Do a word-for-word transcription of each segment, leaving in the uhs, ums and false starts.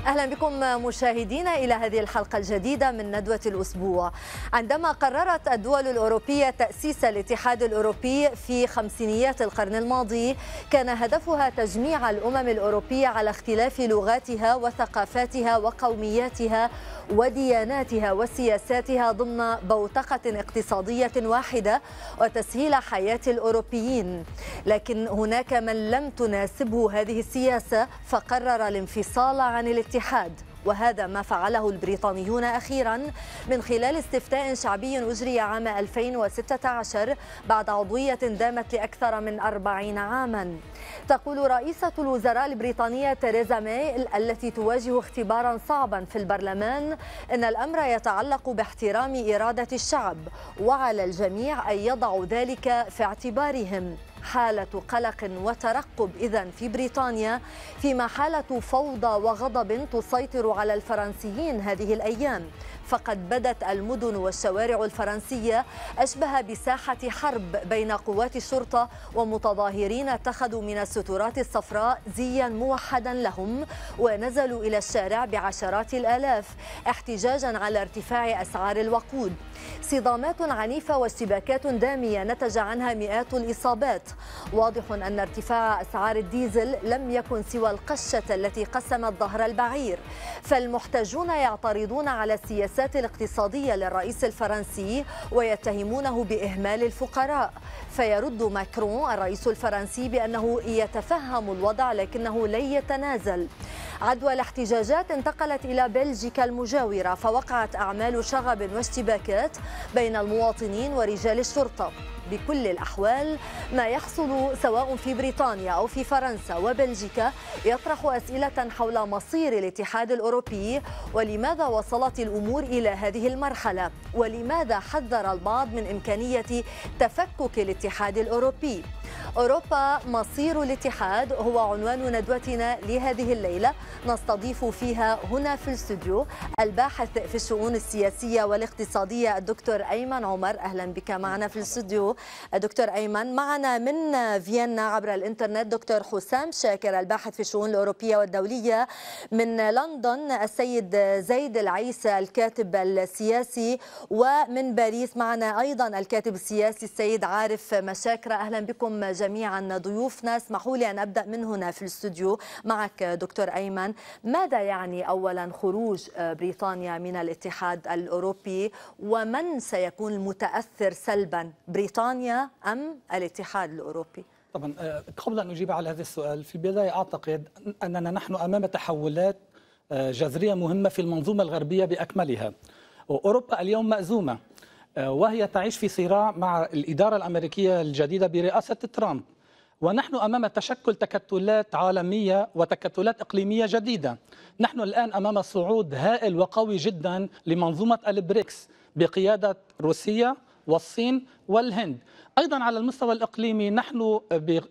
أهلا بكم مشاهدينا إلى هذه الحلقة الجديدة من ندوة الأسبوع. عندما قررت الدول الأوروبية تأسيس الاتحاد الأوروبي في خمسينيات القرن الماضي، كان هدفها تجميع الأمم الأوروبية على اختلاف لغاتها وثقافاتها وقومياتها ودياناتها وسياساتها ضمن بوتقة اقتصادية واحدة وتسهيل حياة الأوروبيين. لكن هناك من لم تناسبه هذه السياسة فقرر الانفصال عن الاتحاد، وهذا ما فعله البريطانيون أخيرا من خلال استفتاء شعبي أجري عام ألفين وستة عشر بعد عضوية دامت لأكثر من أربعين عاما. تقول رئيسة الوزراء البريطانية تيريزا ماي التي تواجه اختبارا صعبا في البرلمان إن الأمر يتعلق باحترام إرادة الشعب، وعلى الجميع أن يضعوا ذلك في اعتبارهم. حالة قلق وترقب إذن في بريطانيا، فيما حالة فوضى وغضب تسيطر على الفرنسيين هذه الأيام، فقد بدت المدن والشوارع الفرنسية أشبه بساحة حرب بين قوات الشرطة ومتظاهرين اتخذوا من السترات الصفراء زيا موحدا لهم ونزلوا إلى الشارع بعشرات الآلاف احتجاجا على ارتفاع أسعار الوقود. صدامات عنيفة واشتباكات دامية نتج عنها مئات الإصابات. واضح أن ارتفاع أسعار الديزل لم يكن سوى القشة التي قسمت ظهر البعير، فالمحتجون يعترضون على السياسات الاقتصادية للرئيس الفرنسي ويتهمونه بإهمال الفقراء، فيرد ماكرون الرئيس الفرنسي بأنه يتفهم الوضع لكنه لن يتنازل. عدوى الاحتجاجات انتقلت إلى بلجيكا المجاورة، فوقعت أعمال شغب واشتباكات بين المواطنين ورجال الشرطة. بكل الأحوال ما يحصل سواء في بريطانيا أو في فرنسا وبلجيكا يطرح أسئلة حول مصير الاتحاد الأوروبي، ولماذا وصلت الأمور إلى هذه المرحلة، ولماذا حذر البعض من إمكانية تفكك الاتحاد الأوروبي. أوروبا مصير الاتحاد هو عنوان ندوتنا لهذه الليلة، نستضيف فيها هنا في الاستوديو الباحث في الشؤون السياسية والاقتصادية الدكتور أيمن عمر. أهلا بك معنا في الاستوديو دكتور أيمن. معنا من فيينا عبر الإنترنت دكتور حسام شاكر الباحث في الشؤون الأوروبية والدولية. من لندن السيد زيد العيسى الكاتب السياسي، ومن باريس معنا أيضا الكاتب السياسي السيد عارف مشاكرة. أهلا بكم جميعا ضيوفنا. اسمحوا لي أن أبدأ من هنا في الاستوديو معك دكتور أيمن. ماذا يعني أولا خروج بريطانيا من الاتحاد الأوروبي، ومن سيكون المتأثر سلبا، بريطانيا أم الاتحاد الأوروبي؟ طبعا قبل أن أجيب على هذا السؤال، في البداية أعتقد أننا نحن أمام تحولات جذرية مهمة في المنظومة الغربية بأكملها. أوروبا اليوم مأزومة وهي تعيش في صراع مع الإدارة الأمريكية الجديدة برئاسة ترامب، ونحن أمام تشكل تكتلات عالمية وتكتلات إقليمية جديدة. نحن الآن أمام صعود هائل وقوي جدا لمنظومة البريكس بقيادة روسيا والصين والهند. أيضا على المستوى الإقليمي نحن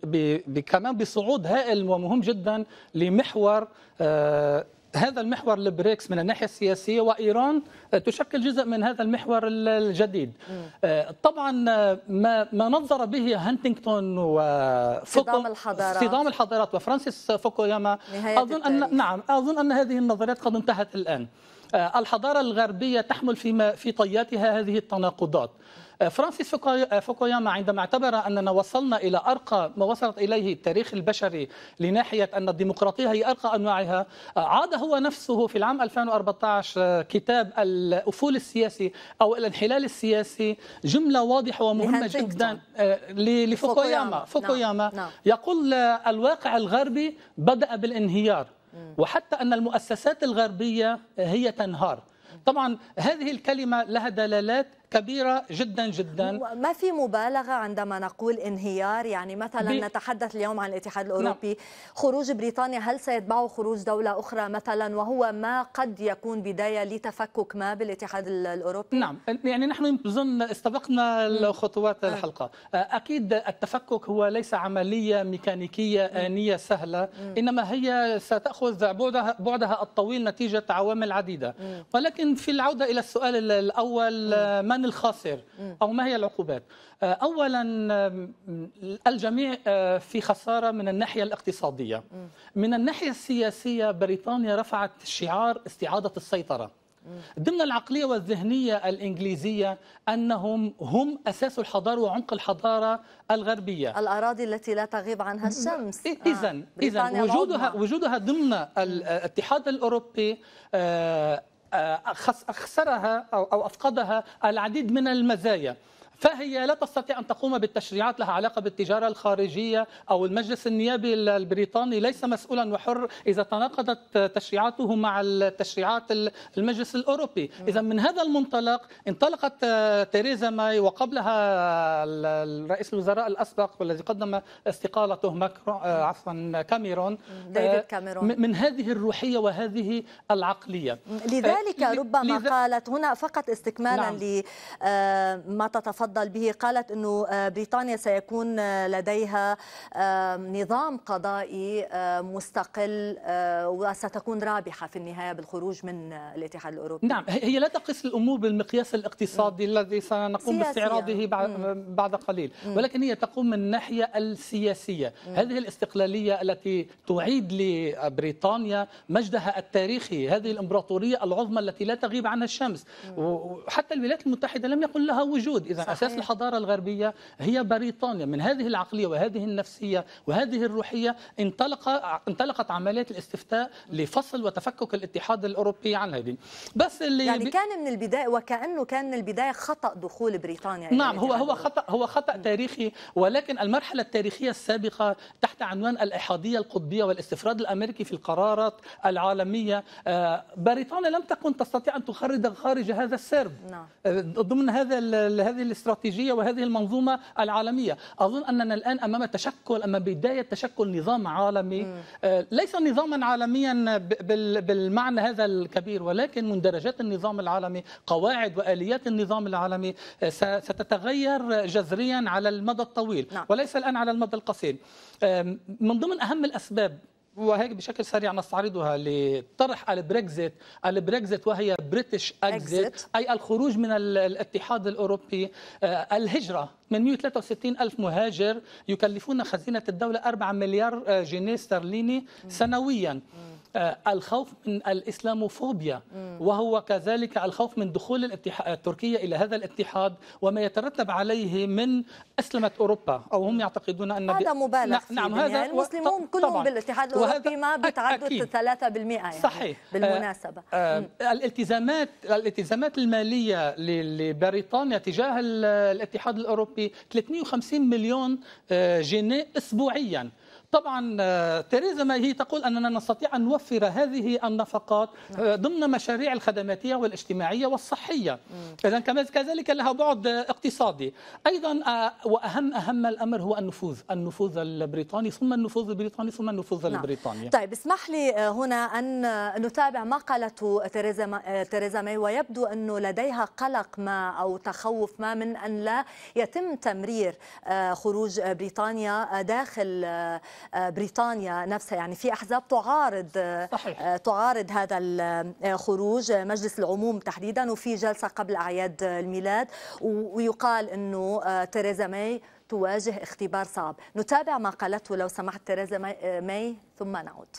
كمان بصعود هائل ومهم جدا لمحور آه هذا المحور البريكس من الناحية السياسية، وإيران تشكل جزء من هذا المحور الجديد. طبعا ما ما نظر به هانتينغتون وصدام الحضارات صدام الحضارات وفرانسيس فوكوياما، أظن أن نعم أظن أن هذه النظريات قد انتهت الآن. الحضارة الغربية تحمل في في طياتها هذه التناقضات. فرانسيس فوكوياما عندما اعتبر أننا وصلنا إلى أرقى ما وصلت إليه التاريخ البشري لناحية أن الديمقراطية هي أرقى أنواعها، عاد هو نفسه في العام ألفين وأربعة عشر كتاب الأفول السياسي أو الانحلال السياسي، جملة واضحة ومهمة جدا لفوكوياما. فوكوياما نعم. يقول الواقع الغربي بدأ بالانهيار، وحتى أن المؤسسات الغربية هي تنهار. طبعا هذه الكلمة لها دلالات كبيرة جدا جدا. ما في مبالغة عندما نقول انهيار، يعني مثلا بي... نتحدث اليوم عن الاتحاد الأوروبي. نعم. خروج بريطانيا هل سيتبعه خروج دولة أخرى مثلا، وهو ما قد يكون بداية لتفكك ما بالاتحاد الأوروبي؟ نعم، يعني نحن أظن استبقنا الخطوات الحلقة. أكيد التفكك هو ليس عملية ميكانيكية آنية سهلة، إنما هي ستأخذ بعدها, بعدها الطويل نتيجة عوامل عديدة. ولكن في العودة إلى السؤال الأول، من من الخاسر أو ما هي العقوبات؟ أولا الجميع في خسارة من الناحية الاقتصادية. من الناحية السياسية بريطانيا رفعت شعار استعادة السيطرة ضمن العقلية والذهنية الإنجليزية أنهم هم أساس الحضارة وعمق الحضارة الغربية، الأراضي التي لا تغيب عنها الشمس. إذا آه. إذا وجودها وجودها ضمن الاتحاد الأوروبي خسرها أو أفقدها العديد من المزايا، فهي لا تستطيع أن تقوم بالتشريعات لها علاقة بالتجارة الخارجية، أو المجلس النيابي البريطاني ليس مسؤولا وحر إذا تناقضت تشريعاته مع التشريعات المجلس الأوروبي. إذا من هذا المنطلق انطلقت تيريزا ماي وقبلها رئيس الوزراء الأسبق والذي قدم استقالته ماكرون عفوا كاميرون ديفيد كاميرون من هذه الروحية وهذه العقلية. لذلك ربما لذ... قالت هنا فقط استكمالا نعم. لما تتفضل به، قالت أنه بريطانيا سيكون لديها نظام قضائي مستقل وستكون رابحة في النهاية بالخروج من الاتحاد الأوروبي. نعم، هي لا تقيس الأمور بالمقياس الاقتصادي م. الذي سنقوم باستعراضه بعد قليل، ولكن هي تقوم من الناحية السياسية. م. هذه الاستقلالية التي تعيد لبريطانيا مجدها التاريخي، هذه الإمبراطورية العظمى التي لا تغيب عنها الشمس، م. وحتى الولايات المتحدة لم يكن لها وجود. إذا أساس الحضارة الغربية هي بريطانيا. من هذه العقلية وهذه النفسية وهذه الروحية انطلق انطلقت عملية الاستفتاء لفصل وتفكك الاتحاد الأوروبي عن هذه. بس اللي يعني ب... كان من البداية وكأنه كان من البداية خطأ دخول بريطانيا. نعم، هو هو خطأ هو خطأ تاريخي، ولكن المرحلة التاريخية السابقة تحت عنوان الإحادية القطبية والاستفراد الأمريكي في القرارات العالمية، بريطانيا لم تكن تستطيع أن تخرج خارج هذا السرب. نعم. ضمن هذا هذه الاستراتيجية وهذه المنظومة العالمية. أظن أننا الآن أمام تشكل أمام بداية تشكل نظام عالمي، م. ليس نظاما عالميا بالمعنى هذا الكبير، ولكن مندرجات النظام العالمي، قواعد وآليات النظام العالمي ستتغير جذريا على المدى الطويل، نعم. وليس الآن على المدى القصير. من ضمن أهم الأسباب وهيك بشكل سريع نستعرضها لطرح البريكزيت، البريكزيت وهي بريتش اكزيت، اي الخروج من الاتحاد الاوروبي. الهجره من مئة وثلاثة وستين ألف مهاجر يكلفون خزينه الدوله أربعة مليار جنيه استرليني سنويا. الخوف من الإسلاموفوبيا، وهو كذلك الخوف من دخول الاتحاد تركيا إلى هذا الاتحاد وما يترتب عليه من أسلمة أوروبا، أو هم يعتقدون أن هذا مبالغ فيه. نعم، هذا المسلمون كلهم بالاتحاد الأوروبي ما بتعدوا ثلاثة بالمئة يعني. صحيح. بالمناسبة آه آه الالتزامات الالتزامات المالية لبريطانيا تجاه الاتحاد الأوروبي ثلاثمئة وخمسين مليون جنيه أسبوعيا. طبعا تيريزا ماي هي تقول أننا نستطيع أن نوفر هذه النفقات ضمن مشاريع الخدماتية والاجتماعية والصحية. إذن كذلك لها بعد اقتصادي أيضا. وأهم أهم الأمر هو النفوذ النفوذ البريطاني ثم النفوذ البريطاني ثم النفوذ نعم. البريطاني. طيب اسمح لي هنا أن نتابع ما قالته تيريزا ما تيريزا ماي، ويبدو أنه لديها قلق ما أو تخوف ما من أن لا يتم تمرير خروج بريطانيا داخل بريطانيا نفسها. يعني في أحزاب تعارض صحيح. تعارض هذا الخروج، مجلس العموم تحديدا، وفي جلسة قبل أعياد الميلاد، ويقال أنه تيريزا ماي تواجه اختبار صعب. نتابع ما قالته لو سمحت تيريزا ماي ثم نعود.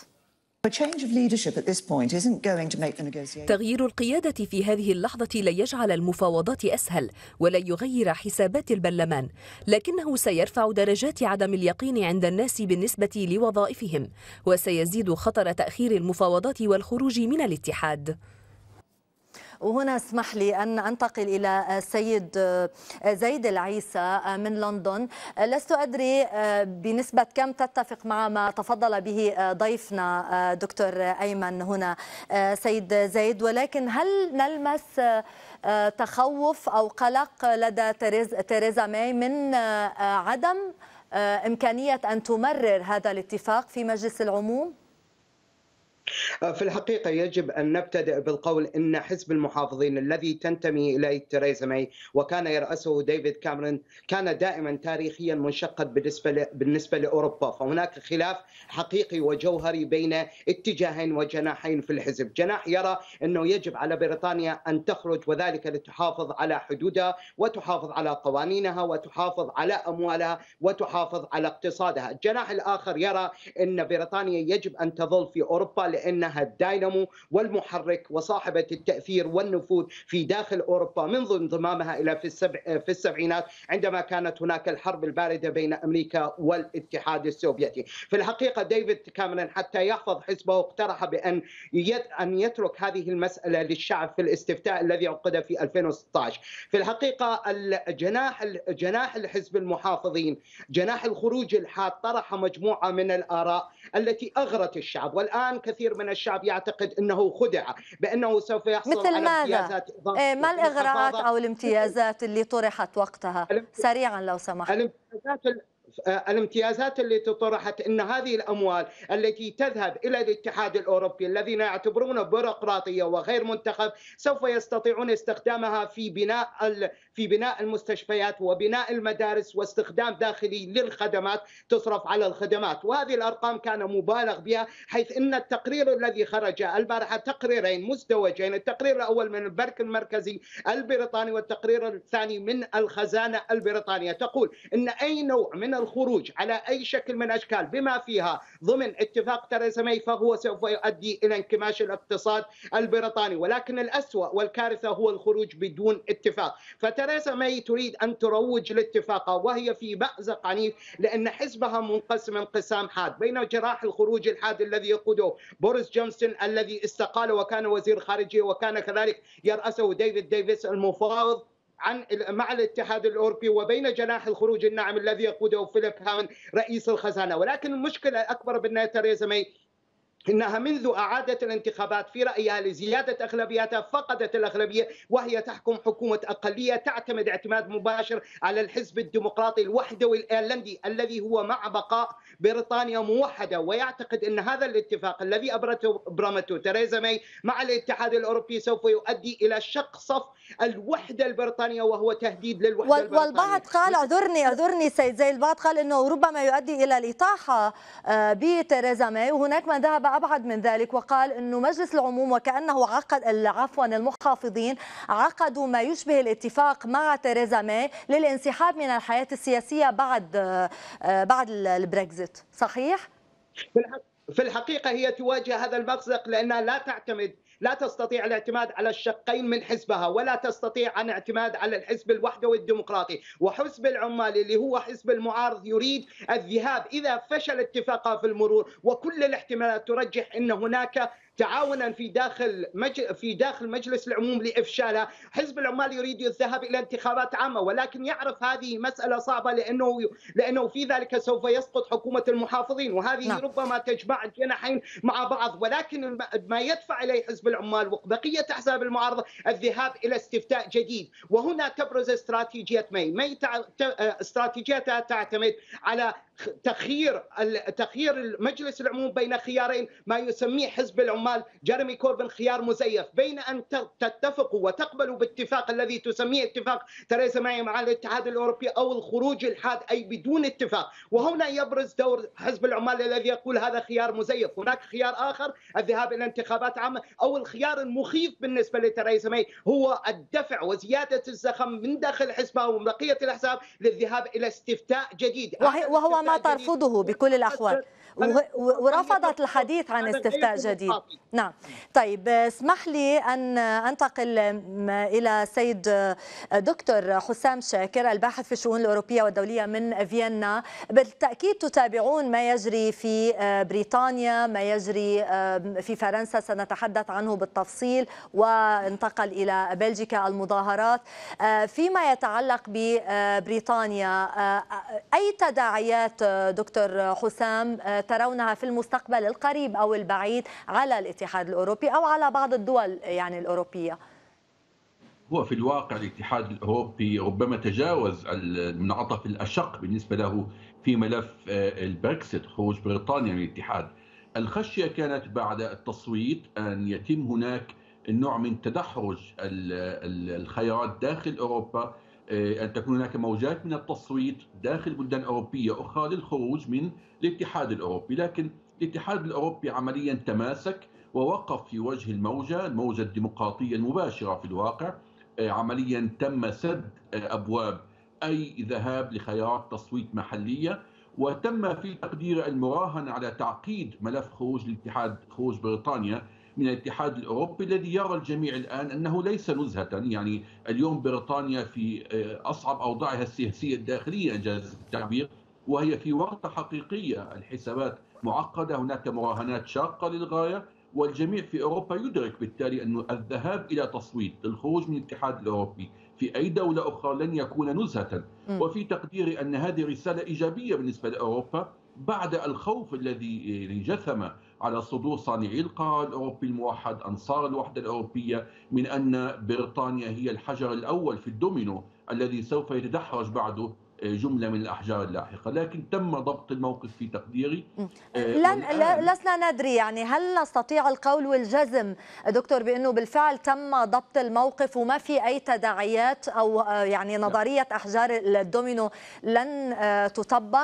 تغيير القيادة في هذه اللحظة لن يجعل المفاوضات أسهل ولن يغير حسابات البرلمان، لكنه سيرفع درجات عدم اليقين عند الناس بالنسبة لوظائفهم، وسيزيد خطر تأخير المفاوضات والخروج من الاتحاد. وهنا اسمح لي أن أنتقل إلى السيد زيد العيسى من لندن. لست أدري بنسبة كم تتفق مع ما تفضل به ضيفنا دكتور أيمن هنا سيد زيد، ولكن هل نلمس تخوف أو قلق لدى تيريزا ماي من عدم إمكانية أن تمرر هذا الاتفاق في مجلس العموم؟ في الحقيقة يجب أن نبتدئ بالقول إن حزب المحافظين الذي تنتمي إليه تheresa ماي وكان يرأسه ديفيد كاميرون كان دائما تاريخيا منشقا بالنسبة بالنسبة لأوروبا، فهناك خلاف حقيقي وجوهري بين اتجاهين وجناحين في الحزب. جناح يرى أنه يجب على بريطانيا أن تخرج وذلك لتحافظ على حدودها وتحافظ على قوانينها وتحافظ على أموالها وتحافظ على اقتصادها. الجناح الآخر يرى أن بريطانيا يجب أن تظل في أوروبا لأنها الدينامو والمحرك وصاحبة التأثير والنفوذ في داخل أوروبا منذ انضمامها إلى في, السبع في السبعينات عندما كانت هناك الحرب الباردة بين أمريكا والاتحاد السوفيتي. في الحقيقة ديفيد كاميرون حتى يحفظ حزبه اقترح بأن أن يترك هذه المسألة للشعب في الاستفتاء الذي عقد في ألفين وستة عشر. في الحقيقة الجناح جناح الحزب المحافظين جناح الخروج الحاد طرح مجموعة من الآراء التي أغرت الشعب، والآن كثير من الشعب يعتقد أنه خدع بأنه سوف يحصل مثل على ماذا؟ امتيازات إيه ما الإغراءات أو الامتيازات اللي طرحت وقتها؟ سريعا لو سمحت. الامتيازات الامتيازات التي طرحت ان هذه الاموال التي تذهب الى الاتحاد الاوروبي الذين يعتبرونه بيروقراطيه وغير منتخب سوف يستطيعون استخدامها في بناء في بناء المستشفيات وبناء المدارس واستخدام داخلي للخدمات تصرف على الخدمات، وهذه الارقام كان مبالغ بها، حيث ان التقرير الذي خرج البارحه تقريرين مزدوجين، التقرير الاول من البنك المركزي البريطاني والتقرير الثاني من الخزانه البريطانيه تقول ان اي نوع من الخروج على أي شكل من أشكال بما فيها ضمن اتفاق تheresa ماي فهو سوف يؤدي إلى انكماش الاقتصاد البريطاني، ولكن الأسوأ والكارثة هو الخروج بدون اتفاق. فتheresa ماي تريد أن تروج لاتفاقها وهي في مأزق عنيف لأن حزبها منقسم انقسام حاد بين جراح الخروج الحاد الذي يقوده بوريس جونسون الذي استقال وكان وزير خارجية وكان كذلك يرأسه ديفيد ديفيس المفاوض عن مع الاتحاد الاوروبي، وبين جناح الخروج الناعم الذي يقوده فيليب هامون رئيس الخزانه. ولكن المشكله الاكبر بان تheresa ماي إنها منذ أعادت الانتخابات في رأيها لزيادة أغلبياتها فقدت الأغلبية وهي تحكم حكومة أقلية تعتمد اعتماد مباشر على الحزب الديمقراطي الوحدوي الأيرلندي الذي هو مع بقاء بريطانيا موحدة، ويعتقد أن هذا الاتفاق الذي أبرمته تheresa ماي مع الاتحاد الأوروبي سوف يؤدي إلى شق صف الوحدة البريطانية وهو تهديد للوحدة البريطانية. والبعض قال اعذرني اعذرني سيد زي البعض قال أنه ربما يؤدي إلى الإطاحة بتheresa ماي، وهناك من ذهب أبعد من ذلك وقال أنه مجلس العموم وكأنه عقد عفوا المحافظين عقدوا ما يشبه الاتفاق مع تheresa ماي للانسحاب من الحياة السياسية بعد بعد البريكزيت، صحيح؟ في الحقيقة هي تواجه هذا المأزق لأنها لا تعتمد لا تستطيع الاعتماد على الشقين من حزبها ولا تستطيع أن اعتماد على الحزب الوحدوي الديمقراطي، وحزب العمال اللي هو حزب المعارض يريد الذهاب إذا فشل اتفاقها في المرور، وكل الاحتمالات ترجح أن هناك تعاونا في داخل مج... في داخل مجلس العموم لافشالها. حزب العمال يريد الذهاب الى انتخابات عامه ولكن يعرف هذه مساله صعبه لانه لانه في ذلك سوف يسقط حكومه المحافظين، وهذه نعم. ربما تجمع الجناحين مع بعض، ولكن ما يدفع اليه حزب العمال وبقيه احزاب المعارضه الذهاب الى استفتاء جديد، وهنا تبرز استراتيجيه ماي. ماي تع... استراتيجيتها تعتمد على تخيير تخيير مجلس العموم بين خيارين ما يسميه حزب العمال جيريمي كوربن خيار مزيف، بين ان تتفقوا وتقبلوا باتفاق الذي تسميه اتفاق تheresa ماي مع الاتحاد الاوروبي او الخروج الحاد اي بدون اتفاق. وهنا يبرز دور حزب العمال الذي يقول هذا خيار مزيف. هناك خيار اخر الذهاب الى انتخابات عامه، او الخيار المخيف بالنسبه لتheresa ماي هو الدفع وزياده الزخم من داخل حزبها ومن بقيه الاحزاب للذهاب الى استفتاء جديد، وهو ما ترفضه بكل الأحوال، ورفضت الحديث عن استفتاء جديد. نعم. طيب اسمح لي أن أنتقل إلى سيد دكتور حسام شاكر الباحث في الشؤون الأوروبية والدولية من فيينا. بالتأكيد تتابعون ما يجري في بريطانيا، ما يجري في فرنسا سنتحدث عنه بالتفصيل، وانتقل إلى بلجيكا المظاهرات. فيما يتعلق ببريطانيا أي تداعيات دكتور حسام ترونها في المستقبل القريب أو البعيد على الاتحاد الأوروبي أو على بعض الدول يعني الأوروبية؟ هو في الواقع الاتحاد الأوروبي ربما تجاوز المنعطف الأشق بالنسبة له في ملف البريكسيت، خروج بريطانيا من الاتحاد. الخشية كانت بعد التصويت أن يتم هناك النوع من تدحرج الخيارات داخل أوروبا، أن تكون هناك موجات من التصويت داخل بلدان أوروبية أخرى للخروج من الاتحاد الأوروبي، لكن الاتحاد الأوروبي عمليا تماسك ووقف في وجه الموجة الموجة الديمقراطية المباشرة. في الواقع عمليا تم سد أبواب أي ذهاب لخيارات تصويت محلية، وتم في تقدير المراهنة على تعقيد ملف خروج الاتحاد خروج بريطانيا من الاتحاد الأوروبي، الذي يرى الجميع الآن أنه ليس نزهة. يعني اليوم بريطانيا في أصعب أوضاعها السياسية الداخلية إنجاز التعبير، وهي في ورطة حقيقية، الحسابات معقدة، هناك مراهنات شاقة للغاية، والجميع في أوروبا يدرك بالتالي أن الذهاب إلى تصويت للخروج من الاتحاد الأوروبي في أي دولة أخرى لن يكون نزهة. وفي تقديري أن هذه رسالة إيجابية بالنسبة لأوروبا بعد الخوف الذي جثم على صدور صانعي القرار الأوروبي الموحد أنصار الوحدة الأوروبية من أن بريطانيا هي الحجر الأول في الدومينو الذي سوف يتدحرج بعده جملة من الأحجار اللاحقة، لكن تم ضبط الموقف في تقديري. لن لسنا ندري، يعني هل نستطيع القول والجزم دكتور بأنه بالفعل تم ضبط الموقف وما في أي تداعيات أو يعني نظرية أحجار الدومينو لن تطبق؟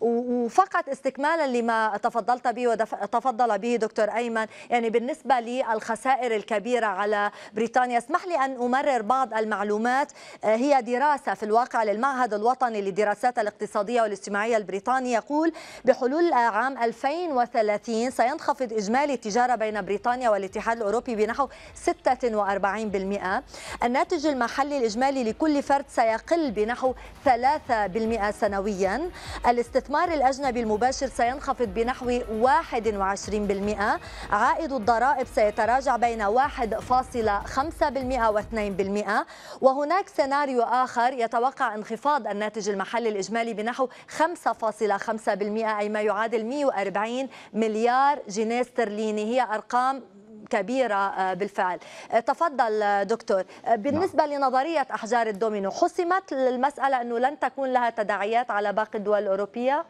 وفقط استكمالا لما تفضلت به وتفضل به دكتور أيمن، يعني بالنسبة للخسائر الكبيرة على بريطانيا، اسمح لي أن أمرر بعض المعلومات. هي دراسة في الواقع للمعهد الوطني للدراسات الاقتصادية والاجتماعية البريطاني يقول بحلول عام ألفين وثلاثين سينخفض إجمالي التجارة بين بريطانيا والاتحاد الأوروبي بنحو ستة وأربعين بالمئة. الناتج المحلي الإجمالي لكل فرد سيقل بنحو ثلاثة بالمئة سنويا. الاستثمار الأجنبي المباشر سينخفض بنحو واحد وعشرين بالمئة. عائد الضرائب سيتراجع بين واحد فاصلة خمسة بالمئة واثنين بالمئة. وهناك سيناريو آخر يتوقع انخفاض الناتج المحلي الإجمالي بنحو خمسة فاصلة خمسة بالمئة، أي ما يعادل مئة وأربعين مليار جنيه استرليني. هي أرقام كبيرة بالفعل. تفضل دكتور. بالنسبة لنظرية أحجار الدومينو، حسمت المسألة أنه لن تكون لها تداعيات على باقي الدول الأوروبية؟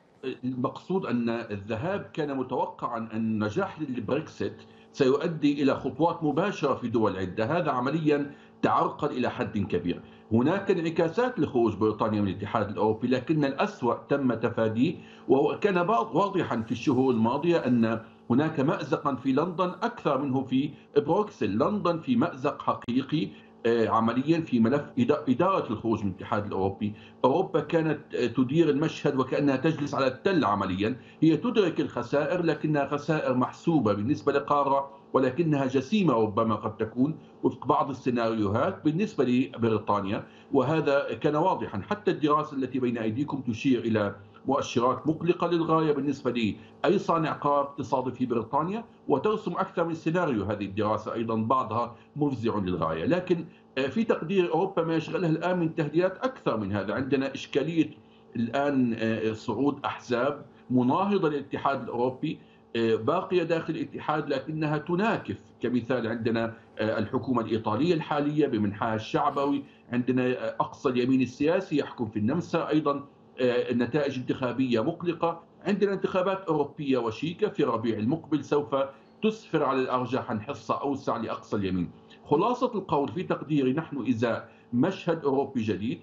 المقصود أن الذهاب كان متوقعا أن النجاح للبريكسيت سيؤدي إلى خطوات مباشرة في دول عدة، هذا عمليا تعرقل إلى حد كبير. هناك انعكاسات لخروج بريطانيا من الاتحاد الأوروبي، لكن الأسوأ تم تفاديه، وكان واضحا في الشهور الماضية أن هناك مأزقا في لندن أكثر منه في بروكسل. لندن في مأزق حقيقي عمليا في ملف إدارة الخروج من الاتحاد الأوروبي. أوروبا كانت تدير المشهد وكأنها تجلس على التل عمليا، هي تدرك الخسائر لكنها خسائر محسوبة بالنسبة لقارة، ولكنها جسيمة ربما قد تكون وفق بعض السيناريوهات بالنسبة لبريطانيا، وهذا كان واضحا. حتى الدراسة التي بين أيديكم تشير إلى مؤشرات مقلقة للغاية بالنسبة لأي صانع قرار اقتصادي في بريطانيا، وترسم أكثر من سيناريو هذه الدراسة، أيضا بعضها مفزع للغاية. لكن في تقدير أوروبا ما يشغلها الآن من تهديدات أكثر من هذا. عندنا إشكالية الآن صعود أحزاب مناهضة للاتحاد الأوروبي باقية داخل الاتحاد لكنها تناكف. كمثال عندنا الحكومة الإيطالية الحالية بمنحها الشعبوي، عندنا أقصى اليمين السياسي يحكم في النمسا، أيضا النتائج انتخابية مقلقة. عندنا انتخابات أوروبية وشيكة في الربيع المقبل سوف تسفر على الأرجح عن حصة أوسع لأقصى اليمين. خلاصة القول في تقديري نحن إذا مشهد أوروبي جديد،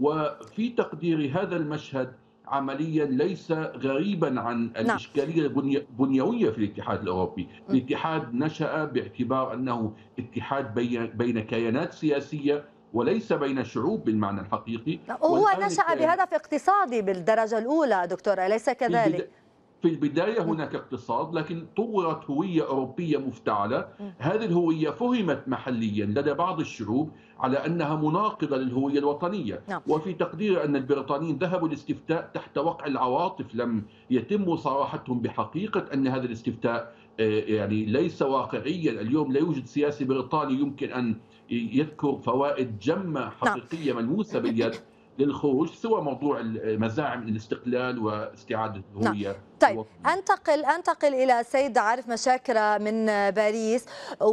وفي تقديري هذا المشهد عمليا ليس غريبا عن الإشكالية البنيوية في الاتحاد الأوروبي. الاتحاد نشأ باعتبار أنه اتحاد بين كيانات سياسية وليس بين شعوب بالمعنى الحقيقي. هو نشأ بهدف اقتصادي بالدرجة الأولى دكتور، أليس كذلك؟ في البداية هناك اقتصاد، لكن طورت هوية أوروبية مفتعلة. هذه الهوية فهمت محليا لدى بعض الشعوب على أنها مناقضة للهوية الوطنية. وفي تقدير أن البريطانيين ذهبوا الاستفتاء تحت وقع العواطف، لم يتم مصارحتهم بحقيقة أن هذا الاستفتاء يعني ليس واقعيا. اليوم لا يوجد سياسي بريطاني يمكن أن يذكر فوائد جمة حقيقية ملموسة باليد للخروج سوى موضوع مزاعم الاستقلال واستعادة الهوية طيب انتقل انتقل الى سيد عارف مشاكرة من باريس،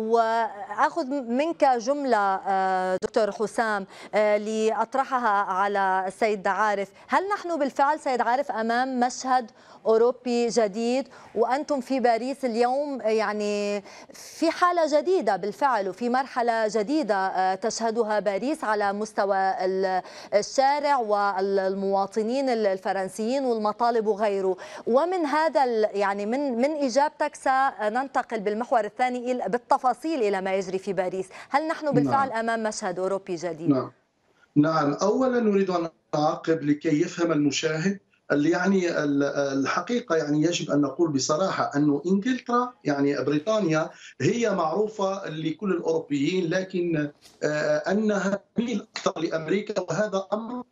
واخذ منك جمله دكتور حسام لاطرحها على السيد عارف. هل نحن بالفعل سيد عارف امام مشهد اوروبي جديد، وانتم في باريس اليوم يعني في حاله جديده بالفعل وفي مرحله جديده تشهدها باريس على مستوى الشارع والمواطنين الفرنسيين والمطالب وغيره؟ ومن هذا يعني من من اجابتك سننتقل بالمحور الثاني بالتفاصيل الى ما يجري في باريس. هل نحن بالفعل نعم. امام مشهد اوروبي جديد؟ نعم نعم اولا نريد ان نعقب لكي يفهم المشاهد اللي يعني الحقيقه يعني يجب ان نقول بصراحه انه انجلترا يعني بريطانيا هي معروفه لكل الاوروبيين، لكن انها تميل اكثر لامريكا، وهذا امر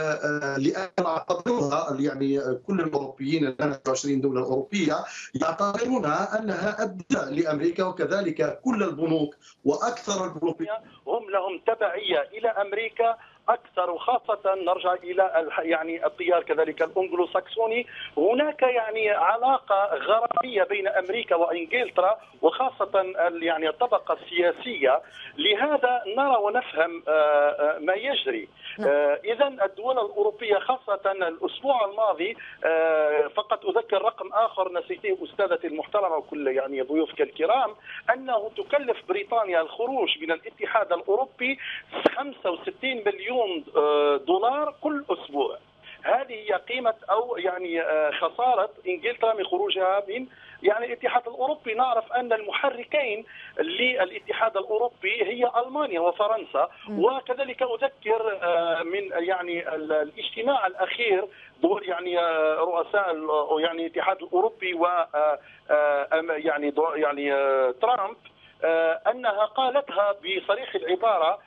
لأن يعتبرها يعني كل الأوروبيين الآن ستة وعشرين دولة أوروبية يعتبرونها أنها أبدع لأمريكا، وكذلك كل البنوك وأكثر البنوك هم لهم تبعية إلى أمريكا اكثر، وخاصه نرجع الى يعني التيار كذلك الانجلو ساكسوني. هناك يعني علاقه غراميه بين امريكا وانجلترا، وخاصه يعني الطبقه السياسيه. لهذا نرى ونفهم ما يجري. اذا الدول الاوروبيه خاصه الاسبوع الماضي، فقط اذكر رقم اخر نسيته استاذتي المحترمه وكل يعني ضيوفك الكرام، انه تكلف بريطانيا الخروج من الاتحاد الاوروبي خمسة وستين مليون دولار كل اسبوع. هذه هي قيمه او يعني خساره انجلترا من خروجها من يعني الاتحاد الاوروبي. نعرف ان المحركين للاتحاد الاوروبي هي المانيا وفرنسا، وكذلك اذكر من يعني الاجتماع الاخير دول يعني رؤساء يعني الاتحاد الاوروبي و يعني يعني ترامب انها قالتها بصريح العباره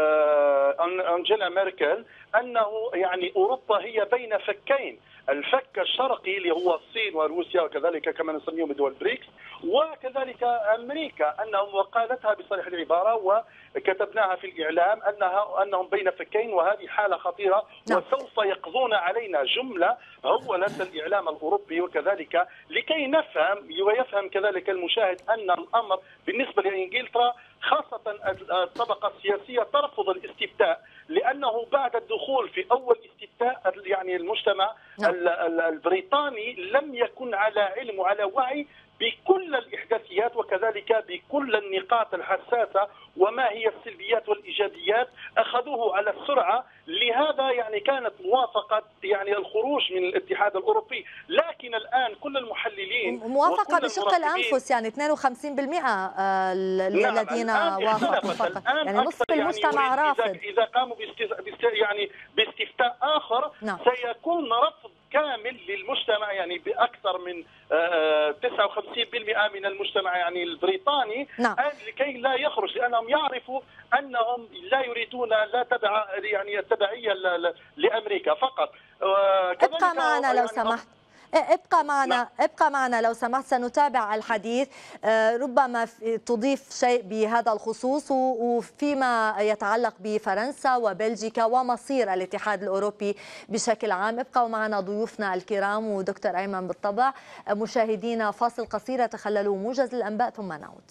أنجيلا ميركل أنه يعني أوروبا هي بين فكين، الفك الشرقي اللي هو الصين وروسيا وكذلك كما نسميهم بدول بريكس، وكذلك أمريكا، أنهم وقالتها بصريح العبارة وكتبناها في الإعلام أنها أنهم بين فكين، وهذه حالة خطيرة وسوف يقضون علينا جملة هولت الإعلام الأوروبي. وكذلك لكي نفهم ويفهم كذلك المشاهد أن الأمر بالنسبة لإنجلترا خاصة الطبقة السياسية ترفض الاستفتاء، لأنه بعد الدخول في أول استفتاء يعني المجتمع البريطاني لم يكن على علم وعلى وعي بكل الإحداثيات وكذلك بكل النقاط الحساسة وما هي السلبيات والإيجابيات، أخذوه على السرعة. لهذا يعني كانت موافقة يعني الخروج من الاتحاد الأوروبي. لكن الآن كل المحللين موافقة بشق الأنفس، يعني اثنين وخمسين بالمئة الذين وافقوا، يعني نصف المجتمع يعني رافض. إذا قاموا يعني باستفتاء آخر نعم. سيكون رفض كامل للمجتمع، يعني باكثر من تسعة وخمسين بالمئة من المجتمع يعني البريطاني نعم. لكي لا يخرج، لانهم يعرفوا انهم لا يريدون لا تبع يعني التبعيه لامريكا فقط. ابقى معنا لو سمحت. ابقى معنا ابقى معنا لو سمحت، سنتابع الحديث، ربما تضيف شيء بهذا الخصوص وفيما يتعلق بفرنسا وبلجيكا ومصير الاتحاد الأوروبي بشكل عام. ابقوا معنا ضيوفنا الكرام ودكتور أيمن بالطبع. مشاهدينا فاصل قصير، تخللوا موجز الأنباء ثم نعود.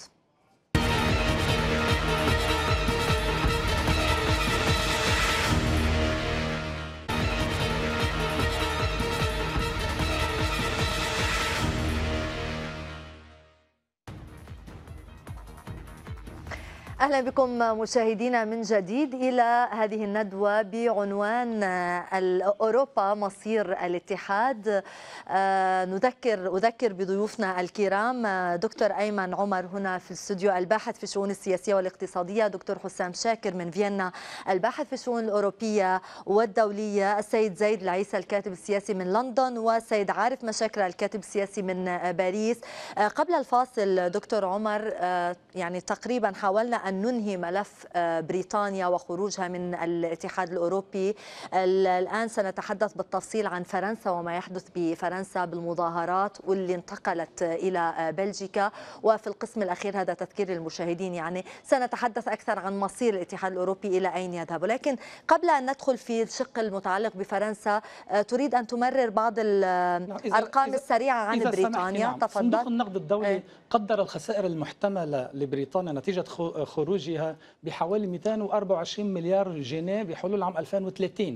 أهلا بكم مشاهدينا من جديد إلى هذه الندوة بعنوان أوروبا مصير الاتحاد. نذكر أذكر بضيوفنا الكرام دكتور أيمن عمر هنا في الاستوديو الباحث في الشؤون السياسية والاقتصادية، دكتور حسام شاكر من فيينا الباحث في الشؤون الأوروبية والدولية، السيد زيد العيسى الكاتب السياسي من لندن، والسيد عارف مشاكرة الكاتب السياسي من باريس. قبل الفاصل دكتور عمر يعني تقريبا حاولنا أن أن ننهي ملف بريطانيا وخروجها من الاتحاد الأوروبي. الآن سنتحدث بالتفصيل عن فرنسا وما يحدث بفرنسا بالمظاهرات واللي انتقلت إلى بلجيكا، وفي القسم الأخير هذا تذكير للمشاهدين يعني سنتحدث أكثر عن مصير الاتحاد الأوروبي إلى أين يذهب. ولكن قبل أن ندخل في الشق المتعلق بفرنسا تريد أن تمرر بعض الأرقام السريعة عن بريطانيا. نعم. تفضل. صندوق النقد الدولي ايه؟ قدر الخسائر المحتملة لبريطانيا نتيجة خروجها بحوالي مئتين وأربعة وعشرين مليار جنيه بحلول عام ألفين وثلاثين.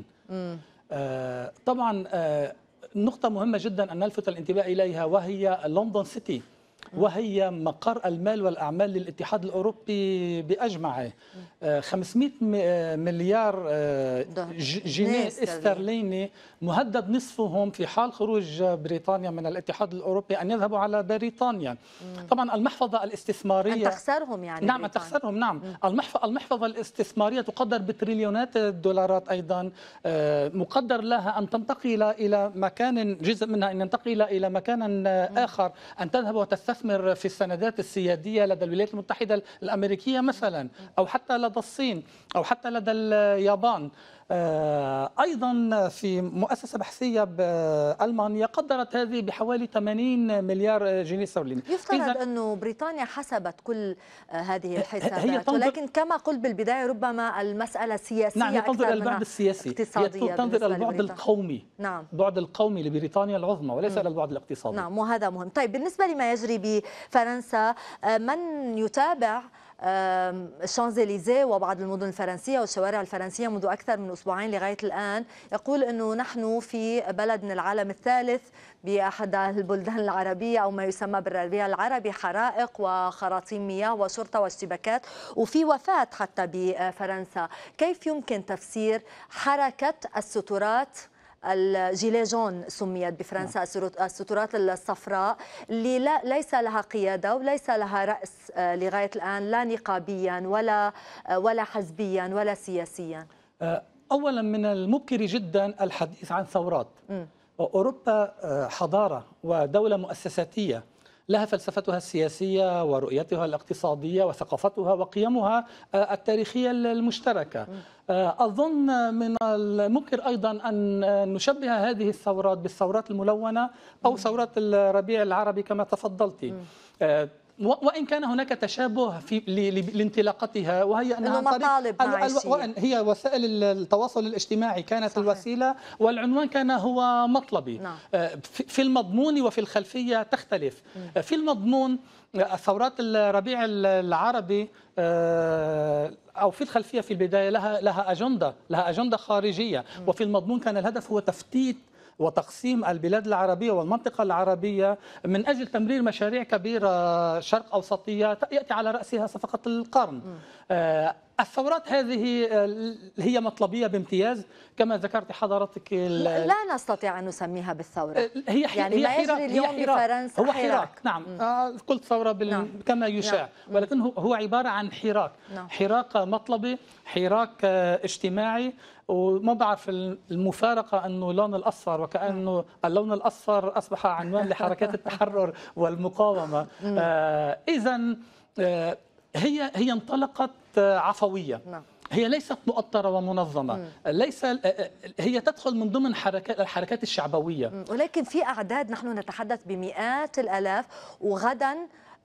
آه طبعا آه نقطة مهمة جدا أن نلفت الانتباه إليها وهي لندن سيتي، وهي مقر المال والأعمال للاتحاد الأوروبي بأجمعه. خمسمئة مليار جنيه استرليني مهدد نصفهم في حال خروج بريطانيا من الاتحاد الأوروبي أن يذهبوا على بريطانيا. طبعا المحفظة الاستثمارية أن تخسرهم يعني نعم أن تخسرهم نعم المحفظة الاستثمارية تقدر بتريليونات الدولارات أيضا، مقدر لها أن تنتقل إلى مكان، جزء منها أن ينتقل إلى مكان آخر، أن تذهب وتستثمر في السندات السيادية لدى الولايات المتحدة الأمريكية مثلا، أو حتى لدى الصين أو حتى لدى اليابان. أيضا في مؤسسة بحثية بألمانيا قدرت هذه بحوالي ثمانين مليار جنيه استرليني. يفترض أنه بريطانيا حسبت كل هذه الحسابات، ولكن كما قلت بالبداية ربما المسألة سياسية. نعم، هي تنظر إلى البعد السياسي، هي تنظر إلى البعد القومي. نعم، البعد القومي لبريطانيا العظمى وليس إلى البعد الاقتصادي. نعم، وهذا مهم. طيب بالنسبة لما يجري بفرنسا، من يتابع الشانزليزيه وبعض المدن الفرنسية والشوارع الفرنسية منذ أكثر من أسبوعين لغاية الآن يقول أنه نحن في بلد من العالم الثالث بأحد البلدان العربية أو ما يسمى بالربيع العربي، حرائق وخراطيم مياه وشرطة واشتباكات وفي وفاة حتى بفرنسا. كيف يمكن تفسير حركة السترات الجيلي جون سميت بفرنسا، السترات الصفراء اللي لا ليس لها قيادة وليس لها رأس لغاية الآن، لا نقابيا ولا ولا حزبيا ولا سياسيا؟ أولا من المبكر جدا الحديث عن ثورات. م. أوروبا حضارة ودولة مؤسساتية لها فلسفتها السياسية ورؤيتها الاقتصادية وثقافتها وقيمها التاريخية المشتركة. أظن من الممكن أيضا أن نشبه هذه الثورات بالثورات الملونة أو ثورات الربيع العربي كما تفضلتي، وإن كان هناك تشابه في لانطلاقتها، وهي أنها مطالب معيشية، هي وسائل التواصل الاجتماعي كانت صحيح. الوسيلة والعنوان كان هو مطلبي. نعم. في المضمون وفي الخلفية تختلف. م. في المضمون ثورات الربيع العربي أو في الخلفية في البداية لها لها أجندة لها أجندة خارجية، م. وفي المضمون كان الهدف هو تفتيت وتقسيم البلاد العربية والمنطقة العربية من أجل تمرير مشاريع كبيرة شرق أوسطية يأتي على رأسها صفقة القرن. آه الثورات هذه هي مطلبية بامتياز كما ذكرت حضرتك. لا نستطيع أن نسميها بالثورة، هي يعني ما يجري اليوم بفرنسا هو حراك. نعم، آه قلت ثورة بال... نعم. كما يشاع، نعم. ولكن هو عبارة عن حراك. نعم. حراك مطلبي، حراك اجتماعي، وما بعرف المفارقة أنه اللون الأصفر وكأنه اللون الأصفر أصبح عنوان لحركات التحرر والمقاومة. آه إذن آه هي هي انطلقت عفوية. نعم. هي ليست مؤطرة ومنظمة. م. ليس هي تدخل من ضمن حركات الحركات الشعبوية. م. ولكن في أعداد، نحن نتحدث بمئات الآلاف، وغدا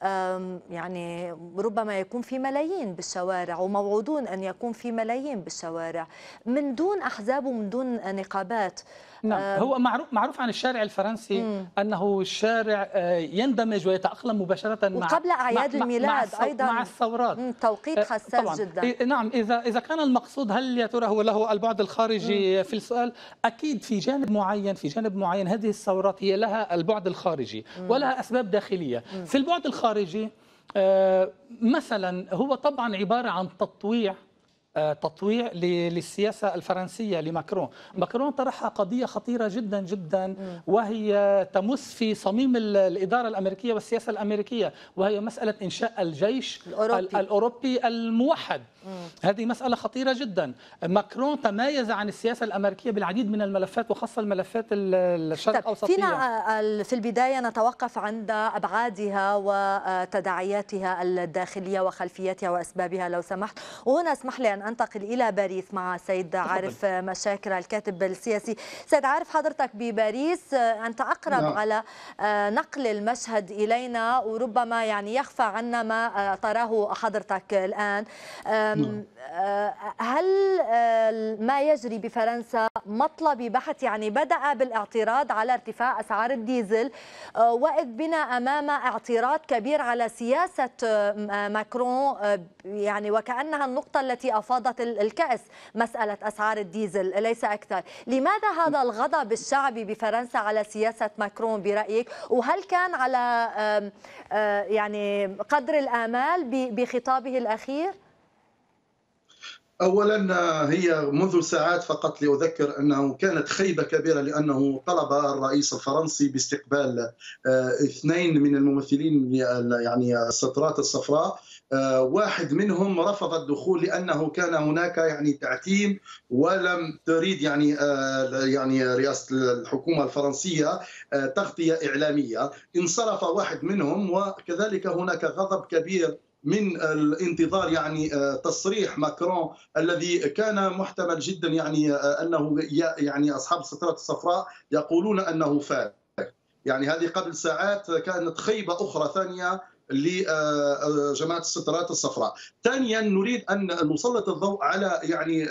يعني ربما يكون في ملايين بالشوارع، وموعودون أن يكون في ملايين بالشوارع من دون أحزاب ومن دون نقابات. نعم، هو معروف معروف عن الشارع الفرنسي مم. أنه شارع يندمج ويتأقلم مباشرة مع وقبل أعياد مع الميلاد مع أيضا مع الثورات. توقيت حساس جدا. نعم، إذا إذا كان المقصود هل يا ترى هو له البعد الخارجي مم. في السؤال، أكيد في جانب معين في جانب معين هذه الثورات هي لها البعد الخارجي مم. ولها أسباب داخلية. مم. في البعد الخارجي آه مثلا هو طبعا عبارة عن تطويع تطويع للسياسة الفرنسية لماكرون. ماكرون طرح قضية خطيرة جدا جدا وهي تمس في صميم الإدارة الأمريكية والسياسة الأمريكية، وهي مسألة إنشاء الجيش الأوروبي, الأوروبي الموحد. هذه مسألة خطيرة جدا. ماكرون تميز عن السياسة الأمريكية بالعديد من الملفات وخاصة الملفات الشرق الأوسطية. فينا في البداية نتوقف عند أبعادها وتداعياتها الداخلية وخلفياتها وأسبابها لو سمحت، وهنا اسمح لي أن أنتقل إلى باريس مع سيد عارف مشاكر الكاتب السياسي. سيد عارف، حضرتك بباريس، أنت أقرب نعم. على نقل المشهد إلينا، وربما يعني يخفى عنا ما تراه حضرتك الآن. نعم. هل ما يجري بفرنسا مطلب بحث، يعني بدأ بالاعتراض على ارتفاع أسعار الديزل، وإذ بنا أمام اعتراض كبير على سياسة ماكرون، يعني وكأنها النقطة التي أفاضت الكأس مسألة أسعار الديزل ليس أكثر. لماذا هذا الغضب الشعبي بفرنسا على سياسة ماكرون برأيك؟ وهل كان على يعني قدر الآمال بخطابه الأخير؟ أولا هي منذ ساعات فقط لأذكر أنه كانت خيبة كبيرة، لأنه طلب الرئيس الفرنسي باستقبال اثنين من الممثلين يعني السترات الصفراء، واحد منهم رفض الدخول لأنه كان هناك يعني تعتيم ولم تريد يعني يعني رئاسة الحكومة الفرنسية تغطية إعلامية. انصرف واحد منهم، وكذلك هناك غضب كبير من الانتظار يعني تصريح ماكرون الذي كان محتمل جدا، يعني انه يعني اصحاب السترات الصفراء يقولون انه فارغ. يعني هذه قبل ساعات كانت خيبه اخرى ثانيه لجماعه السترات الصفراء. ثانيا نريد ان نسلط الضوء على يعني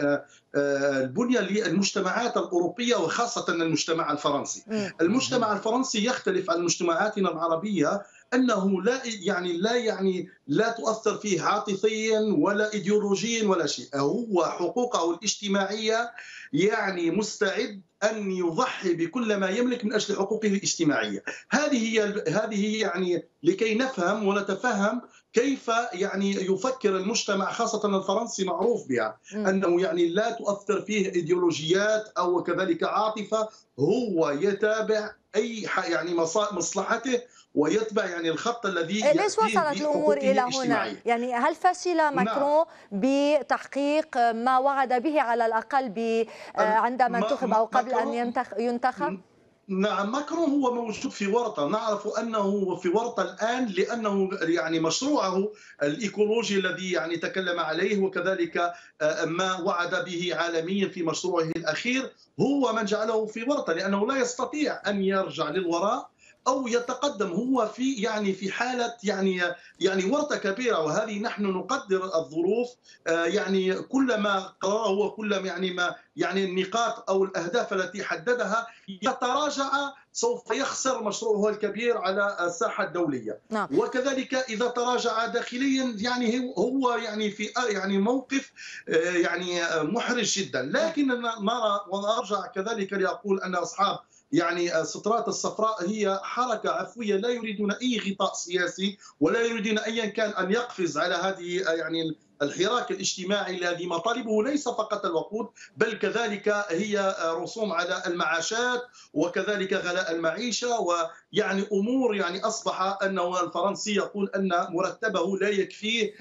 البنيه للمجتمعات الاوروبيه وخاصه المجتمع الفرنسي. المجتمع الفرنسي يختلف عن مجتمعاتنا العربيه، انه لا يعني لا يعني لا تؤثر فيه عاطفيا ولا ايديولوجيا ولا شيء، هو حقوقه الاجتماعيه يعني مستعد ان يضحي بكل ما يملك من اجل حقوقه الاجتماعيه. هذه هي هذه يعني لكي نفهم ونتفهم كيف يعني يفكر المجتمع خاصة الفرنسي، معروف بها أنه يعني لا تؤثر فيه إيديولوجيات أو كذلك عاطفة، هو يتابع أي يعني مصلحته ويتبع يعني الخط الذي ليش وصلت الأمور إلى هنا؟ يعني هل فشل ماكرون نعم. بتحقيق ما وعد به على الأقل عندما انتخب أو قبل أن ينتخب؟ نعم، ماكرون هو موجود في ورطة، نعرف أنه في ورطة الآن لأنه يعني مشروعه الإيكولوجي الذي يعني تكلم عليه وكذلك ما وعد به عالميا في مشروعه الأخير هو من جعله في ورطة، لأنه لا يستطيع أن يرجع للوراء أو يتقدم. هو في يعني في حالة يعني يعني ورطة كبيرة، وهذه نحن نقدر الظروف. يعني كلما قرره وكل يعني ما يعني النقاط أو الأهداف التي حددها يتراجع، سوف يخسر مشروعه الكبير على الساحة الدولية. نعم. وكذلك إذا تراجع داخليا يعني هو يعني في يعني موقف يعني محرج جدا. لكن نرى وأرجع كذلك لأقول أن أصحاب يعني السترات الصفراء هي حركة عفوية، لا يريدون أي غطاء سياسي ولا يريدون أيا كان أن يقفز على هذه يعني الحراك الاجتماعي الذي مطالبه ليس فقط الوقود بل كذلك هي رسوم على المعاشات وكذلك غلاء المعيشة، ويعني أمور يعني أصبح أنه الفرنسي يقول أن مرتبه لا يكفيه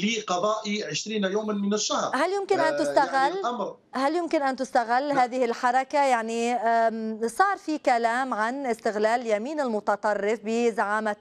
لقضاء عشرين يوما من الشهر. هل يمكن أن تستغل يعني هل يمكن أن تستغل لا. هذه الحركة؟ يعني صار في كلام عن استغلال اليمين المتطرف بزعامة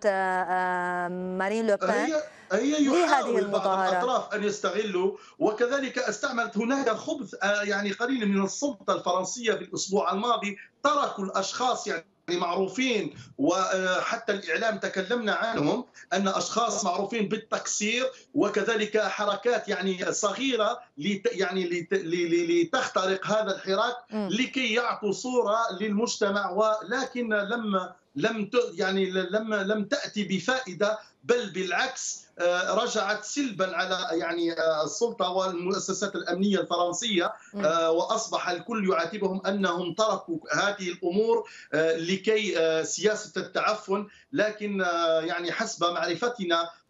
مارين لو بان هي يحاول بعض الأطراف أن يستغلوا، وكذلك استعملت هناك خبث يعني قليل من السلطة الفرنسية في الأسبوع الماضي. تركوا الأشخاص يعني معروفين وحتى الإعلام تكلمنا عنهم، أن أشخاص معروفين بالتقصير وكذلك حركات يعني صغيرة يعني لتخترق هذا الحراك لكي يعطوا صورة للمجتمع، ولكن لم لم يعني لم لم تأتي بفائدة، بل بالعكس رجعت سلبا على يعني السلطة والمؤسسات الأمنية الفرنسية، وأصبح الكل يعاتبهم أنهم تركوا هذه الأمور لكي سياسة التعفن. لكن يعني حسب معرفتنا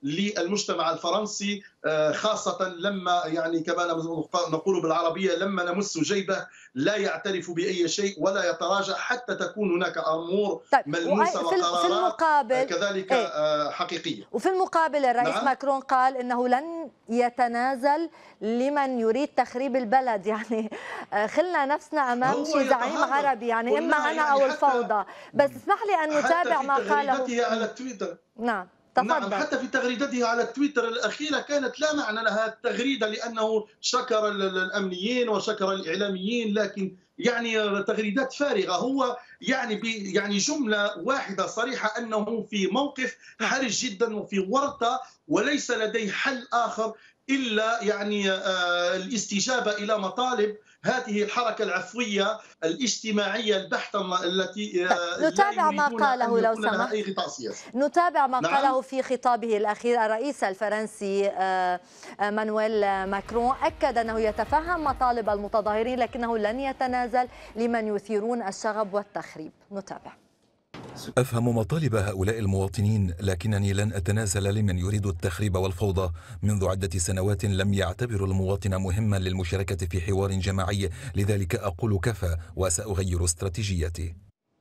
للمجتمع الفرنسي، خاصة لما يعني كما نقول بالعربية لما نمس جيبه لا يعترف بأي شيء ولا يتراجع حتى تكون هناك أمور طيب ملموسة وقرارات المقابل كذلك ايه؟ حقيقية. وفي المقابل الرئيس نعم؟ ماكرون قال إنه لن يتنازل لمن يريد تخريب البلد، يعني خلنا نفسنا أمام شيء زعيم عربي، يعني إما أنا يعني أو الفوضى. بس اسمح لي أن نتابع ما قاله على التويتر. نعم تفضل. نعم، حتى في تغريدته على التويتر الأخيرة كانت لا معنى لها التغريدة، لأنه شكر الأمنيين وشكر الإعلاميين، لكن يعني تغريدات فارغة. هو يعني يعني جملة واحدة صريحة أنه في موقف حرج جدا وفي ورطة وليس لديه حل آخر إلا يعني الاستجابة إلى مطالب هذه الحركة العفوية الاجتماعية البحتة التي نتابع ما قاله لو سمحت. أي غطاء سياسي. نتابع ما نعم؟ قاله في خطابه الأخير. الرئيس الفرنسي مانويل ماكرون أكد أنه يتفهم مطالب المتظاهرين لكنه لن يتنازل لمن يثيرون الشغب والتخريب. نتابع. أفهم مطالب هؤلاء المواطنين لكنني لن أتنازل لمن يريد التخريب والفوضى. منذ عدة سنوات لم يعتبر المواطن مهما للمشاركة في حوار جماعي، لذلك أقول كفى وسأغير استراتيجيتي.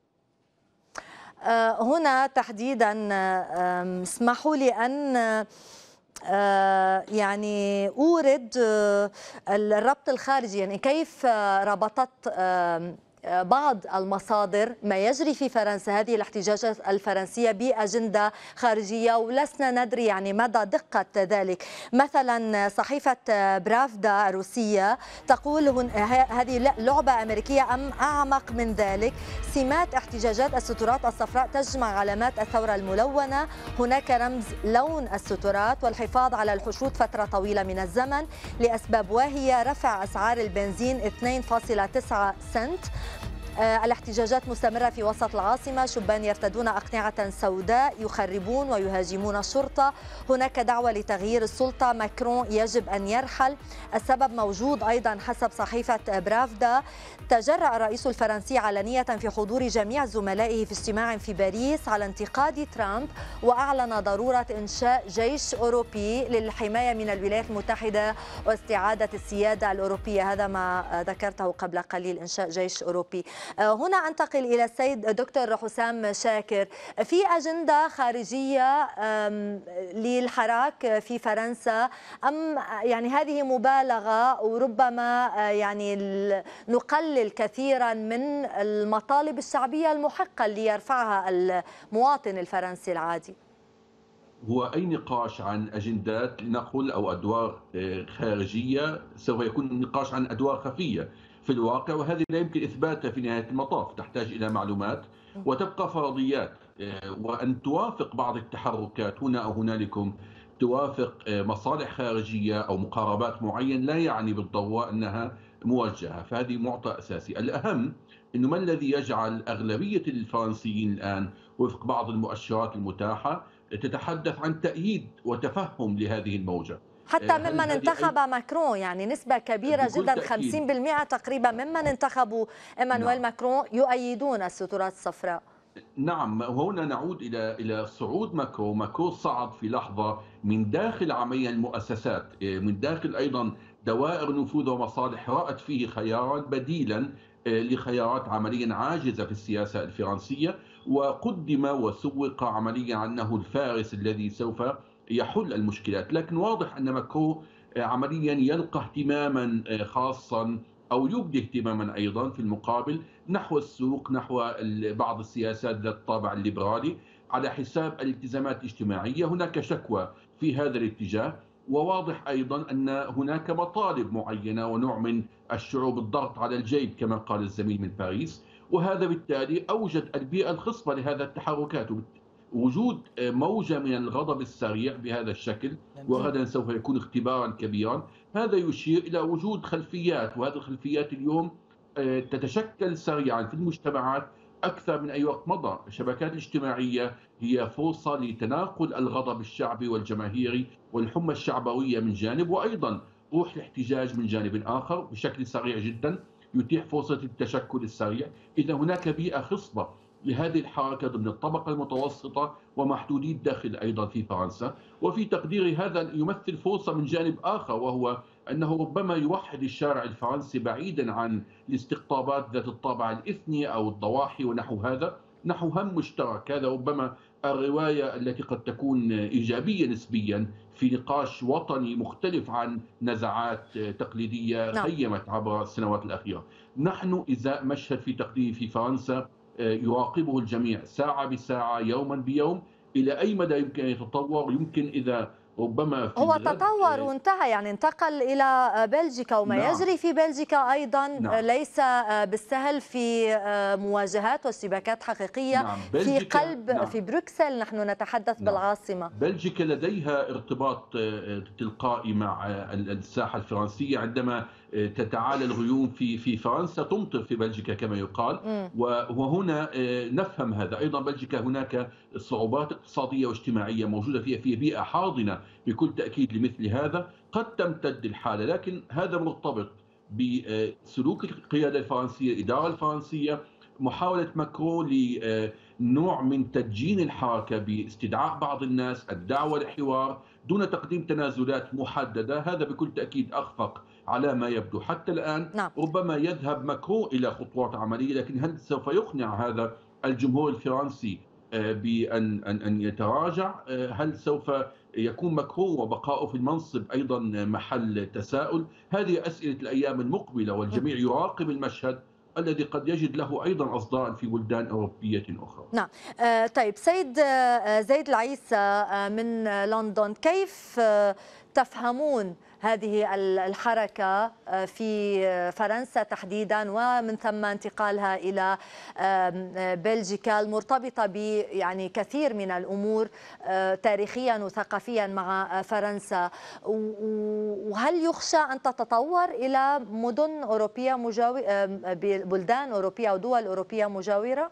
هنا تحديدا اسمحوا لي أن يعني أورد الربط الخارجي، يعني كيف ربطت بعض المصادر ما يجري في فرنسا هذه الاحتجاجات الفرنسية بأجندة خارجية، ولسنا ندري يعني مدى دقة ذلك. مثلا صحيفة برافدا الروسية تقول هذه لعبة أمريكية أم أعمق من ذلك. سمات احتجاجات السترات الصفراء تجمع علامات الثورة الملونة، هناك رمز لون السترات والحفاظ على الحشود فترة طويلة من الزمن لأسباب واهية، رفع أسعار البنزين اثنين فاصلة تسعة سنت. الاحتجاجات مستمرة في وسط العاصمة، شبان يرتدون أقنعة سوداء يخربون ويهاجمون الشرطة، هناك دعوة لتغيير السلطة، ماكرون يجب أن يرحل. السبب موجود أيضا حسب صحيفة برافدا. تجرأ الرئيس الفرنسي علنية في حضور جميع زملائه في اجتماع في باريس على انتقاد ترامب، وأعلن ضرورة إنشاء جيش أوروبي للحماية من الولايات المتحدة واستعادة السيادة الأوروبية. هذا ما ذكرته قبل قليل، إنشاء جيش أوروبي. هنا أنتقل إلى السيد دكتور حسام شاكر. في أجندة خارجية للحراك في فرنسا أم يعني هذه مبالغة وربما يعني نقلل كثيرا من المطالب الشعبية المحقة اللي يرفعها المواطن الفرنسي العادي؟ هو أي نقاش عن أجندات لنقل أو أدوار خارجية سوف يكون نقاش عن أدوار خفية في الواقع، وهذه لا يمكن إثباتها في نهاية المطاف، تحتاج إلى معلومات وتبقى فرضيات، وأن توافق بعض التحركات هنا أو هنالكم توافق مصالح خارجية أو مقاربات معينة لا يعني بالضرورة أنها موجهة، فهذه معطى أساسي. الأهم أنه ما الذي يجعل أغلبية الفرنسيين الآن وفق بعض المؤشرات المتاحة تتحدث عن تأييد وتفهم لهذه الموجة، حتى ممن انتخب ماكرون، يعني نسبة كبيرة جدا خمسين بالمئة تقريبا ممن انتخبوا إيمانويل نعم. ماكرون يؤيدون السترات الصفراء. نعم، وهنا نعود إلى إلى صعود ماكرون. ماكرون صعد في لحظة من داخل عمليا المؤسسات، من داخل أيضا دوائر نفوذ ومصالح، رأت فيه خيارا بديلا لخيارات عمليا عاجزة في السياسة الفرنسية، وقدم وسوق عمليا أنه الفارس الذي سوف يحل المشكلات. لكن واضح أن ماكرون عمليا يلقى اهتماما خاصا أو يبدي اهتماما أيضا في المقابل نحو السوق، نحو بعض السياسات ذات الطابع الليبرالي على حساب الالتزامات الاجتماعية. هناك شكوى في هذا الاتجاه، وواضح أيضا أن هناك مطالب معينة ونوع من الشعور بالضغط على الجيب كما قال الزميل من باريس، وهذا بالتالي أوجد البيئة الخصبة لهذا التحركات. وجود موجة من الغضب السريع بهذا الشكل وغدا سوف يكون اختبارا كبيرا، هذا يشير إلى وجود خلفيات، وهذه الخلفيات اليوم تتشكل سريعا في المجتمعات أكثر من أي وقت مضى. الشبكات الاجتماعية هي فرصة لتناقل الغضب الشعبي والجماهيري والحمى الشعبوية من جانب، وأيضا روح الاحتجاج من جانب آخر بشكل سريع جدا يتيح فرصة التشكل السريع. إذا هناك بيئة خصبة لهذه الحركة ضمن الطبقة المتوسطة ومحدودي الدخل أيضا في فرنسا. وفي تقديري هذا يمثل فرصة من جانب آخر، وهو أنه ربما يوحد الشارع الفرنسي بعيدا عن الاستقطابات ذات الطابع الإثني أو الضواحي ونحو هذا، نحو هم مشترك. هذا ربما الرواية التي قد تكون إيجابية نسبيا في نقاش وطني مختلف عن نزعات تقليدية خيمت عبر السنوات الأخيرة. نحن إزاء مشهد في تقديري في فرنسا يراقبه الجميع ساعة بساعة يوما بيوم، إلى أي مدى يمكن أن يتطور. يمكن إذا ربما في هو تطور وانتهى، يعني انتقل إلى بلجيكا، وما نعم. يجري في بلجيكا أيضا نعم. ليس بالسهل في مواجهات واشتباكات حقيقية نعم. في قلب نعم. في بروكسل نحن نتحدث نعم. بالعاصمة. بلجيكا لديها ارتباط تلقائي مع الساحة الفرنسية، عندما تتعالى الغيوم في في فرنسا تمطر في بلجيكا كما يقال، م. وهنا نفهم هذا. أيضا بلجيكا هناك صعوبات اقتصادية واجتماعية موجودة فيها، في بيئة حاضنة بكل تأكيد لمثل هذا. قد تمتد الحالة، لكن هذا مرتبط بسلوك القيادة الفرنسية، الإدارة الفرنسية، محاولة ماكرون لنوع من تدجين الحركة باستدعاء بعض الناس، الدعوة لحوار دون تقديم تنازلات محددة. هذا بكل تأكيد أخفق على ما يبدو حتى الآن. نعم. ربما يذهب ماكرون إلى خطوات عملية، لكن هل سوف يقنع هذا الجمهور الفرنسي بأن أن أن يتراجع؟ هل سوف يكون ماكرون وبقاؤه في المنصب أيضا محل تساؤل؟ هذه أسئلة الأيام المقبلة، والجميع يراقب المشهد الذي قد يجد له أيضا أصداء في بلدان أوروبية أخرى. نعم. آه طيب سيد آه زيد العيسى آه من لندن، كيف آه تفهمون هذه الحركة في فرنسا تحديدا، ومن ثم انتقالها إلى بلجيكا المرتبطة ب يعني كثير من الأمور تاريخيا وثقافيا مع فرنسا، وهل يخشى أن تتطور إلى مدن أوروبية مجاورة، بلدان أوروبية أو دول أوروبية مجاورة؟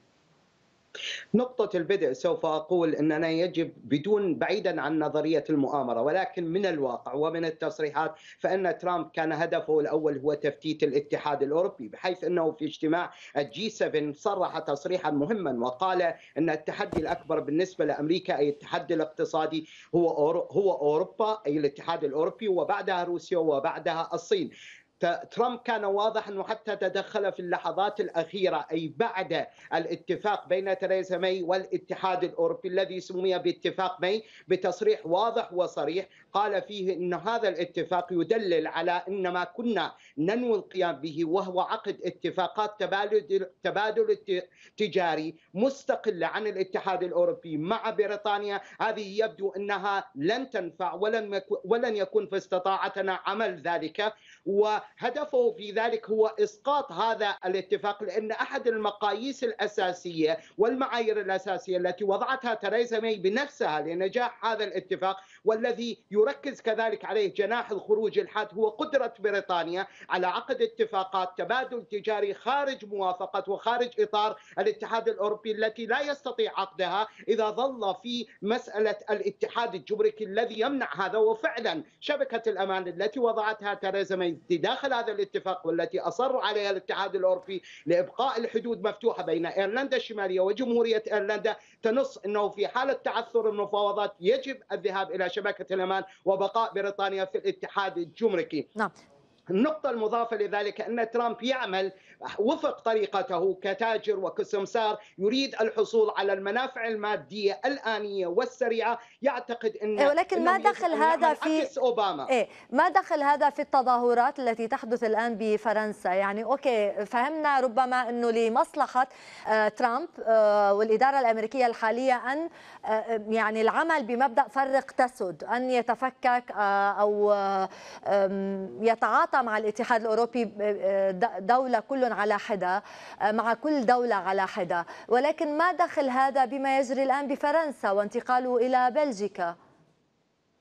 نقطة البدء سوف أقول أننا يجب بدون بعيدا عن نظرية المؤامرة، ولكن من الواقع ومن التصريحات فإن ترامب كان هدفه الأول هو تفتيت الاتحاد الأوروبي، بحيث أنه في اجتماع الجي سبعة صرح تصريحا مهما وقال أن التحدي الأكبر بالنسبة لأمريكا أي التحدي الاقتصادي هو هو أوروبا أي الاتحاد الأوروبي، وبعدها روسيا وبعدها الصين. ترامب كان واضح أنه حتى تدخل في اللحظات الأخيرة أي بعد الاتفاق بين تريزا ماي والاتحاد الأوروبي الذي سمي باتفاق ماي بتصريح واضح وصريح قال فيه أن هذا الاتفاق يدلل على أن ما كنا ننوي القيام به وهو عقد اتفاقات تبادل تبادل تجاري مستقلة عن الاتحاد الأوروبي مع بريطانيا، هذه يبدو أنها لن تنفع ولن ولن يكون في استطاعتنا عمل ذلك، وهدفه في ذلك هو إسقاط هذا الاتفاق، لأن أحد المقاييس الأساسية والمعايير الأساسية التي وضعتها تريزا ماي بنفسها لنجاح هذا الاتفاق والذي يركز كذلك عليه جناح الخروج الحاد هو قدرة بريطانيا على عقد اتفاقات تبادل تجاري خارج موافقة وخارج إطار الاتحاد الأوروبي التي لا يستطيع عقدها إذا ظل في مسألة الاتحاد الجمركي الذي يمنع هذا. وفعلا شبكة الأمان التي وضعتها تريزا ماي داخل هذا الاتفاق والتي أصر عليها الاتحاد الأوروبي لإبقاء الحدود مفتوحة بين إيرلندا الشمالية وجمهورية إيرلندا تنص أنه في حالة تعثر المفاوضات يجب الذهاب إلى شبكة الأمان وبقاء بريطانيا في الاتحاد الجمركي. نعم. النقطة المضافة لذلك أن ترامب يعمل وفق طريقته كتاجر وكسمسار يريد الحصول على المنافع المادية الآنية والسريعة. يعتقد أن إيه ولكن ما دخل هذا في أوباما إيه ما دخل هذا في التظاهرات التي تحدث الآن بفرنسا؟ يعني أوكي فهمنا ربما أنه لمصلحة آه ترامب آه والإدارة الأمريكية الحالية أن آه يعني العمل بمبدأ فرق تسد، أن يتفكك آه أو آه يتعاطى مع الاتحاد الأوروبي دولة كل على حدة مع كل دولة على حدة، ولكن ما دخل هذا بما يجري الآن بفرنسا وانتقاله إلى بلجيكا؟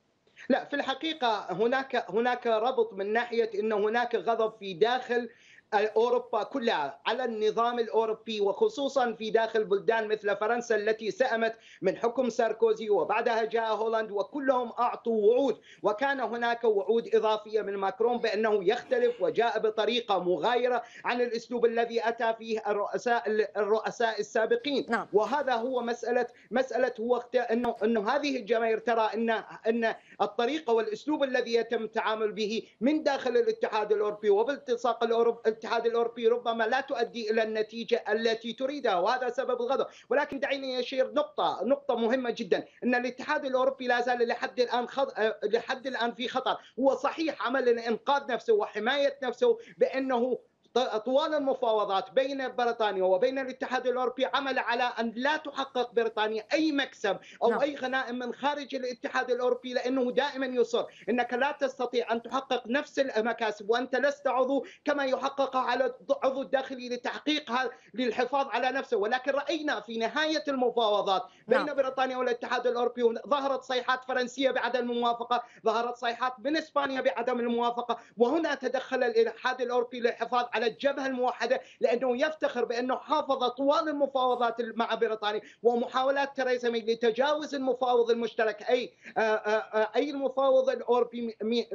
لا، في الحقيقة هناك هناك ربط من ناحية أن هناك غضب في داخل أوروبا كلها على النظام الأوروبي، وخصوصا في داخل بلدان مثل فرنسا التي سأمت من حكم ساركوزي وبعدها جاء هولاند، وكلهم أعطوا وعود، وكان هناك وعود إضافية من ماكرون بأنه يختلف وجاء بطريقة مغايرة عن الأسلوب الذي أتى فيه الرؤساء الرؤساء السابقين. نعم. وهذا هو مسألة مسألة هو أنه أنه هذه الجماهير ترى أن أن الطريقة والأسلوب الذي يتم التعامل به من داخل الاتحاد الأوروبي وبالتصاق الاتحاد الأوروبي ربما لا تؤدي إلى النتيجة التي تريدها، وهذا سبب الغضب. ولكن دعيني أشير نقطة نقطة مهمة جدا، أن الاتحاد الأوروبي لا زال لحد الآن خط... لحد الآن في خطر. هو صحيح عمل لإنقاذ نفسه وحماية نفسه بأنه طوال المفاوضات بين بريطانيا وبين الاتحاد الأوروبي عمل على أن لا تحقق بريطانيا أي مكسب أو نعم. أي غنائم من خارج الاتحاد الأوروبي، لأنه دائما يصر أنك لا تستطيع أن تحقق نفس المكاسب وأنت لست عضو كما يحققها على عضو الداخلي لتحقيقها للحفاظ على نفسه. ولكن رأينا في نهاية المفاوضات بين نعم. بريطانيا والاتحاد الأوروبي ظهرت صيحات فرنسية بعدم الموافقة، ظهرت صيحات من إسبانيا بعدم الموافقة، وهنا تدخل الاتحاد الأوروبي للحفاظ على الجبهة الموحدة، لأنه يفتخر بأنه حافظ طوال المفاوضات مع بريطانيا ومحاولات تريزا مي لتجاوز المفاوض المشترك أي أي المفاوض الأوروبي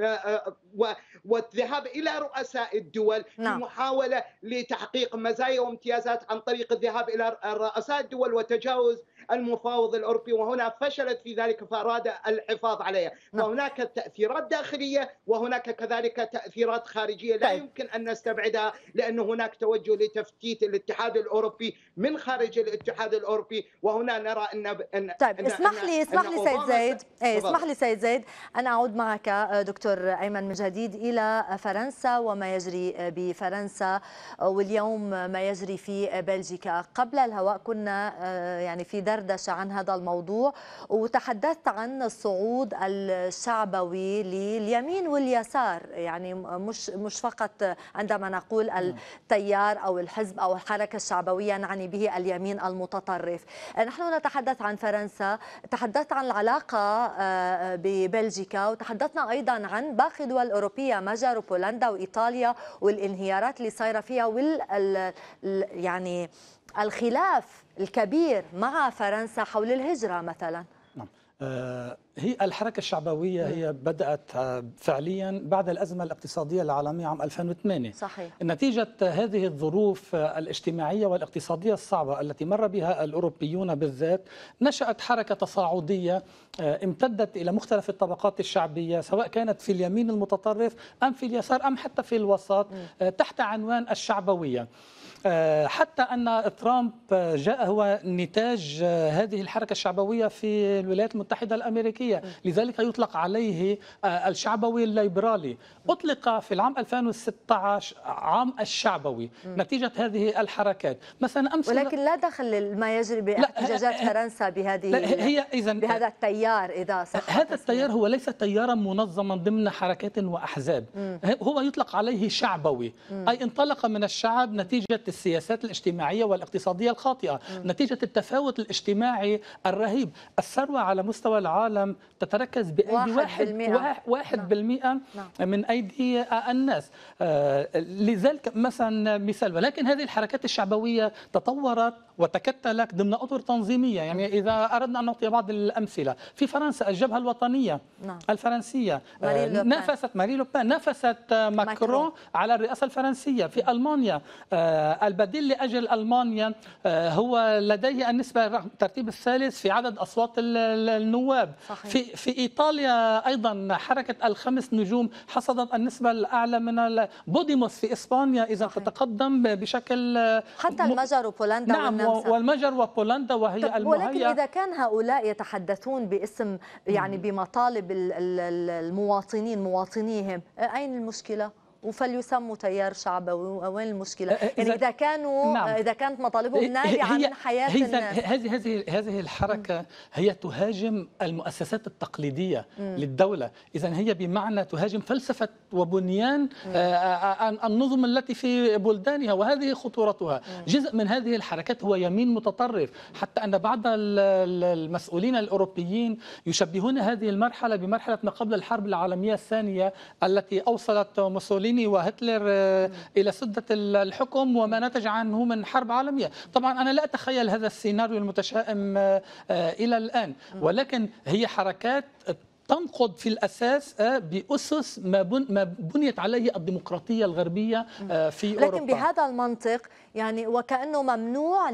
والذهاب إلى رؤساء الدول نعم. في محاولة لتحقيق مزايا وامتيازات عن طريق الذهاب إلى رؤساء الدول وتجاوز المفاوض الأوروبي، وهنا فشلت في ذلك فأراد الحفاظ عليها. فهناك تأثيرات داخلية وهناك كذلك تأثيرات خارجية لا يمكن أن نستبعدها، لأن هناك توجه لتفتيت الاتحاد الأوروبي من خارج الاتحاد الأوروبي. وهنا نرى أن, أن طيب أن اسمح لي اسمح لي سيد زيد ايه اسمح لي سيد زيد أنا أعود معك دكتور أيمن من جديد إلى فرنسا وما يجري بفرنسا واليوم ما يجري في بلجيكا. قبل الهواء كنا يعني في دردشة عن هذا الموضوع، وتحدثت عن الصعود الشعبوي لليمين واليسار، يعني مش مش فقط عندما نقول التيار أو الحزب أو الحركة الشعبوية نعني به اليمين المتطرف. نحن نتحدث عن فرنسا، تحدثت عن العلاقة ببلجيكا، وتحدثنا أيضا عن باقي الدول الأوروبية مجر وبولندا وإيطاليا والانهيارات اللي صايرة فيها وال يعني الخلاف الكبير مع فرنسا حول الهجرة مثلا. نعم. هي الحركة الشعبوية هي بدأت فعليا بعد الأزمة الاقتصادية العالمية عام ألفين وثمانية. صحيح. نتيجة هذه الظروف الاجتماعية والاقتصادية الصعبة التي مر بها الأوروبيون بالذات، نشأت حركة تصاعدية امتدت إلى مختلف الطبقات الشعبية، سواء كانت في اليمين المتطرف أم في اليسار أم حتى في الوسط، تحت عنوان الشعبوية. حتى أن ترامب جاء هو نتاج هذه الحركة الشعبوية في الولايات المتحدة الأمريكية، لذلك يطلق عليه الشعبوي الليبرالي. أطلق في العام ألفين وستة عشر عام الشعبوي نتيجة هذه الحركات. مثلا أمس ولكن لا دخل ما يجري باحتجاجات فرنسا بهذه هي إذن بهذا التيار إذا صح. هذا التيار هو ليس تيارا منظما ضمن حركات وأحزاب، هو يطلق عليه شعبوي، أي انطلق من الشعب نتيجة السياسات الاجتماعية والاقتصادية الخاطئة، م. نتيجة التفاوت الاجتماعي الرهيب. الثروة على مستوى العالم تتركز بأيدي واحد بالمئة, واحد بالمئة نعم. من أيدي الناس. آه لذلك مثلا مثال، ولكن هذه الحركات الشعبوية تطورت وتكتلت ضمن أطر تنظيمية. يعني إذا أردنا أن نعطي بعض الأمثلة، في فرنسا الجبهة الوطنية نعم. الفرنسية آه نافست ماري لوبان، نافست ماكرون, ماكرون على الرئاسة الفرنسية. في ألمانيا آه البديل لأجل ألمانيا آه هو لديه النسبة الترتيب الثالث في عدد أصوات النواب. صحيح. في في إيطاليا أيضا حركة الخمس نجوم حصدت النسبة الأعلى من بوديموس في إسبانيا، إذا تتقدم بشكل حتى المجر وبولندا نعم والنمسا. والمجر وبولندا وهي المهيئة. ولكن إذا كان هؤلاء يتحدثون باسم يعني بمطالب المواطنين مواطنيهم، أين المشكلة؟ وفليسموا تيار شعبوي، وين المشكلة؟ يعني إذا كانوا نعم. إذا كانت مطالبهم نابعة من حياة هي الناس. هذه هذه هذه الحركة هي تهاجم المؤسسات التقليدية م. للدولة، إذا هي بمعنى تهاجم فلسفة وبنيان النظم التي في بلدانها، وهذه خطورتها. م. جزء من هذه الحركات هو يمين متطرف، حتى أن بعض المسؤولين الأوروبيين يشبهون هذه المرحلة بمرحلة ما قبل الحرب العالمية الثانية التي أوصلت موسوليني موسوليني وهتلر إلى سدة الحكم وما نتج عنه من حرب عالمية. طبعا أنا لا أتخيل هذا السيناريو المتشائم إلى الآن، ولكن هي حركات تنقض في الأساس بأسس ما بنيت عليه الديمقراطية الغربية في لكن أوروبا. لكن بهذا المنطق يعني وكأنه ممنوع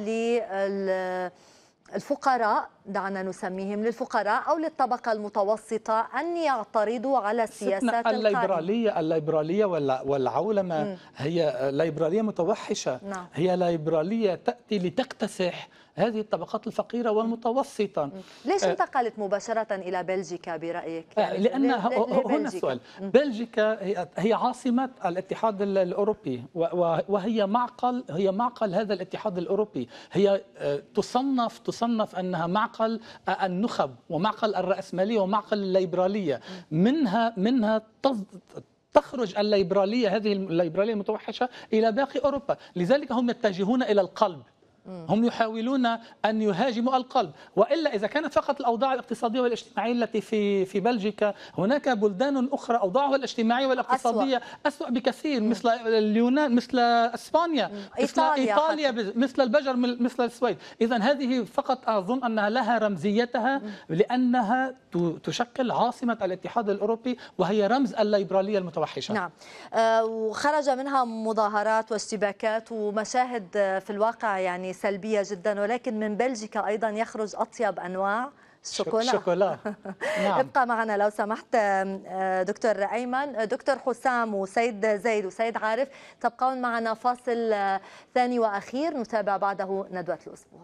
للفقراء، دعنا نسميهم للفقراء أو للطبقة المتوسطة أن يعترضوا على السياسات الليبرالية الليبرالية والعولمة م. هي ليبرالية متوحشة. نعم. هي ليبرالية تأتي لتكتسح هذه الطبقات الفقيرة والمتوسطة. ليش انتقلت مباشرة إلى بلجيكا برأيك؟ يعني لأن هنا السؤال، بلجيكا هي عاصمة الاتحاد الأوروبي وهي معقل هي معقل هذا الاتحاد الأوروبي. هي تصنف تصنف أنها معقل النخب ومعقل الرأسمالية ومعقل الليبرالية. منها منها تخرج الليبرالية هذه الليبرالية المتوحشة إلى باقي أوروبا، لذلك هم يتجهون إلى القلب. هم يحاولون أن يهاجموا القلب، وإلا إذا كانت فقط الأوضاع الاقتصادية والاجتماعية التي في في بلجيكا، هناك بلدان أخرى أوضاعها الاجتماعية والاقتصادية أسوأ, أسوأ بكثير، مم. مثل اليونان، مثل إسبانيا، مم. مثل إيطاليا, إيطاليا مثل البجر، مثل السويد. إذا هذه فقط أظن أنها لها رمزيتها، مم. لأنها تشكل عاصمة الاتحاد الأوروبي وهي رمز الليبرالية المتوحشة. نعم. آه وخرج منها مظاهرات واشتباكات ومشاهد في الواقع يعني سلبية جدا، ولكن من بلجيكا أيضا يخرج أطيب أنواع الشوكولا. شوكولا. نعم. ابقى معنا لو سمحت دكتور أيمن. دكتور حسام وسيد زيد وسيد عارف، تبقون معنا فاصل ثاني وأخير نتابع بعده ندوة الأسبوع.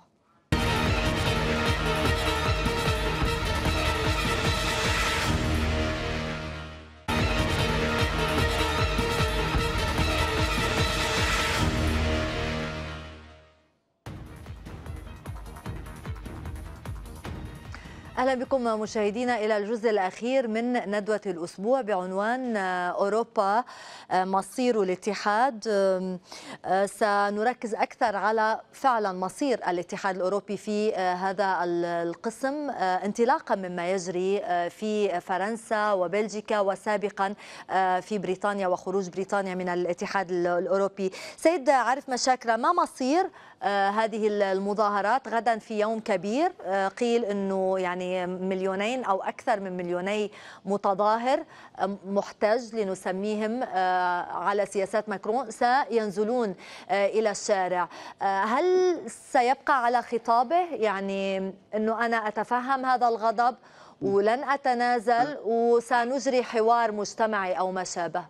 أهلا بكم مشاهدينا إلى الجزء الأخير من ندوة الأسبوع بعنوان أوروبا مصير الاتحاد. سنركز أكثر على فعلا مصير الاتحاد الأوروبي في هذا القسم، انطلاقا مما يجري في فرنسا وبلجيكا وسابقا في بريطانيا وخروج بريطانيا من الاتحاد الأوروبي. سيد عارف مشاكرة، ما مصير هذه المظاهرات غدا في يوم كبير؟ قيل أنه يعني مليونين أو أكثر من مليوني متظاهر محتج لنسميهم على سياسات ماكرون سينزلون إلى الشارع. هل سيبقى على خطابه، يعني أنه أنا أتفهم هذا الغضب ولن أتنازل وسنجري حوار مجتمعي أو ما شابه؟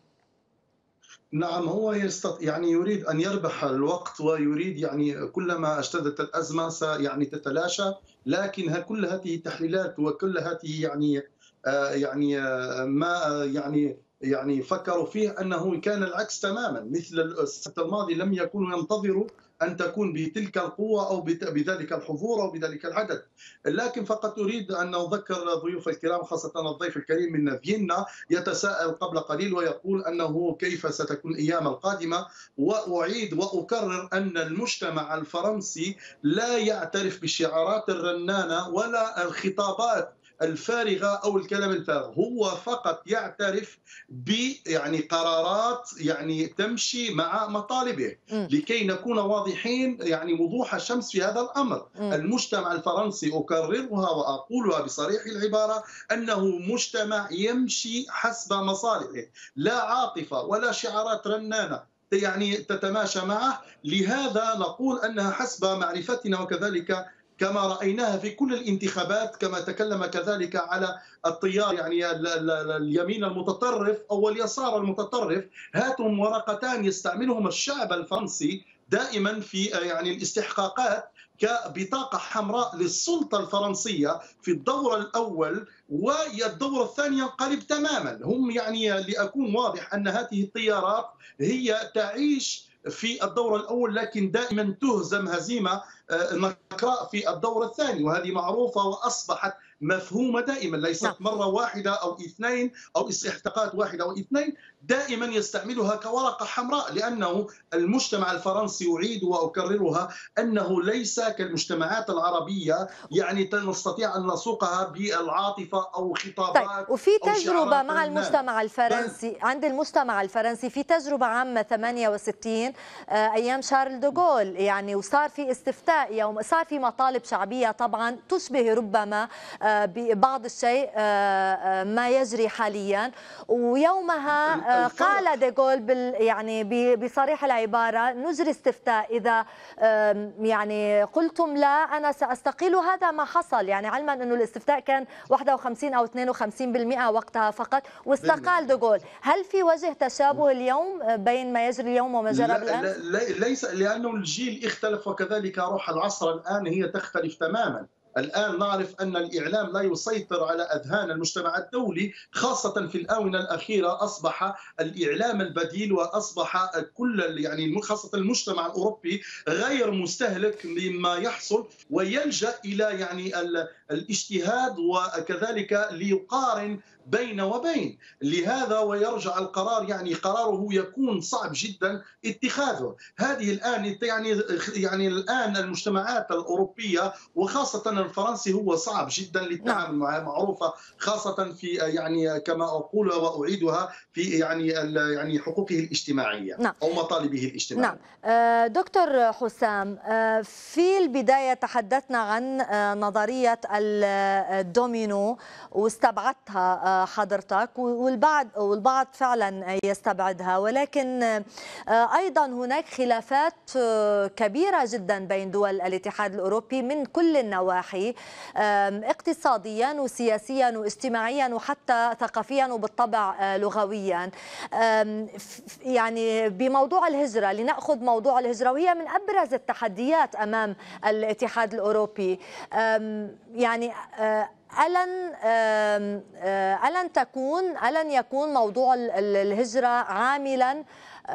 نعم، هو يستط... يعني يريد أن يربح الوقت ويريد يعني كلما اشتدت الأزمة يعني تتلاشى، لكن كل هذه التحليلات وكل هذه يعني آه يعني آه ما يعني يعني فكروا فيه أنه كان العكس تماما، مثل السنة الماضي لم يكونوا ينتظروا أن تكون بتلك القوة أو بذلك الحضور أو بذلك العدد. لكن فقط أريد أن أذكر ضيوف الكرام، خاصة الضيف الكريم من فيينا يتساءل قبل قليل ويقول أنه كيف ستكون الأيام القادمة، وأعيد وأكرر أن المجتمع الفرنسي لا يعترف بالشعارات الرنانة ولا الخطابات الفارغة أو الكلام الفارغ، هو فقط يعترف ب يعني قرارات يعني تمشي مع مطالبه. م. لكي نكون واضحين يعني وضوح الشمس في هذا الأمر. م. المجتمع الفرنسي أكررها وأقولها بصريح العبارة أنه مجتمع يمشي حسب مصالحه، لا عاطفة ولا شعارات رنانة يعني تتماشى معه. لهذا نقول أنها حسب معرفتنا وكذلك كما رأيناها في كل الانتخابات، كما تكلم كذلك على التيار يعني اليمين المتطرف أو اليسار المتطرف، هاتهم ورقتان يستعملهم الشعب الفرنسي دائما في يعني الاستحقاقات كبطاقة حمراء للسلطة الفرنسية في الدور الأول، والدور الثاني ينقلب تماما. هم يعني لأكون واضح أن هذه التيارات هي تعيش في الدور الأول لكن دائما تهزم هزيمة نكراء في الدور الثاني، وهذه معروفة وأصبحت مفهومة دائما، ليست نعم. مرة واحدة أو اثنين أو استحقاقات واحدة أو اثنين، دائما يستعملها كورقة حمراء، لأنه المجتمع الفرنسي أعيد وأكررها أنه ليس كالمجتمعات العربية يعني نستطيع أن نسوقها بالعاطفة أو خطابات. طيب، وفي تجربة مع المجتمع الفرنسي، عند المجتمع الفرنسي في تجربة عامة ثمانية وستين أيام شارل دوغول، يعني وصار في استفتاء يوم، صار في مطالب شعبية طبعا تشبه ربما ببعض الشيء ما يجري حاليا، ويومها قال ديغول بال يعني بصريح العبارة نجري استفتاء، إذا يعني قلتم لا أنا سأستقيل، هذا ما حصل، يعني علما أنه الاستفتاء كان واحد وخمسين أو اثنين وخمسين بالمئة وقتها فقط واستقال دوغول. هل في وجه تشابه اليوم بين ما يجري اليوم وما جرى بالأمس؟ لا لا ليس، لأنه الجيل اختلف وكذلك روح العصر الآن هي تختلف تماما. الآن نعرف أن الإعلام لا يسيطر على أذهان المجتمع الدولي، خاصة في الآونة الأخيرة أصبح الإعلام البديل، وأصبح كل يعني خاصة المجتمع الأوروبي غير مستهلك مما يحصل، ويلجأ إلى يعني الاجتهاد وكذلك ليقارن بين وبين، لهذا ويرجع القرار يعني قراره يكون صعب جدا اتخاذه. هذه الآن يعني يعني الآن المجتمعات الأوروبية وخاصة الفرنسي هو صعب جدا للتعامل معها، معروفة خاصة في يعني كما أقول وأعيدها في يعني يعني حقوقه الاجتماعية نعم. أو مطالبه الاجتماعية. نعم. دكتور حسام، في البداية تحدثنا عن نظرية الدومينو واستبعدتها حضرتك، والبعض والبعض فعلا يستبعدها، ولكن أيضا هناك خلافات كبيرة جدا بين دول الاتحاد الأوروبي من كل النواحي، اقتصاديا وسياسيا واجتماعيا وحتى ثقافيا وبالطبع لغويا. يعني بموضوع الهجرة، لنأخذ موضوع الهجرة وهي من أبرز التحديات أمام الاتحاد الأوروبي، يعني ألن ألن تكون ألن يكون موضوع الهجرة عاملا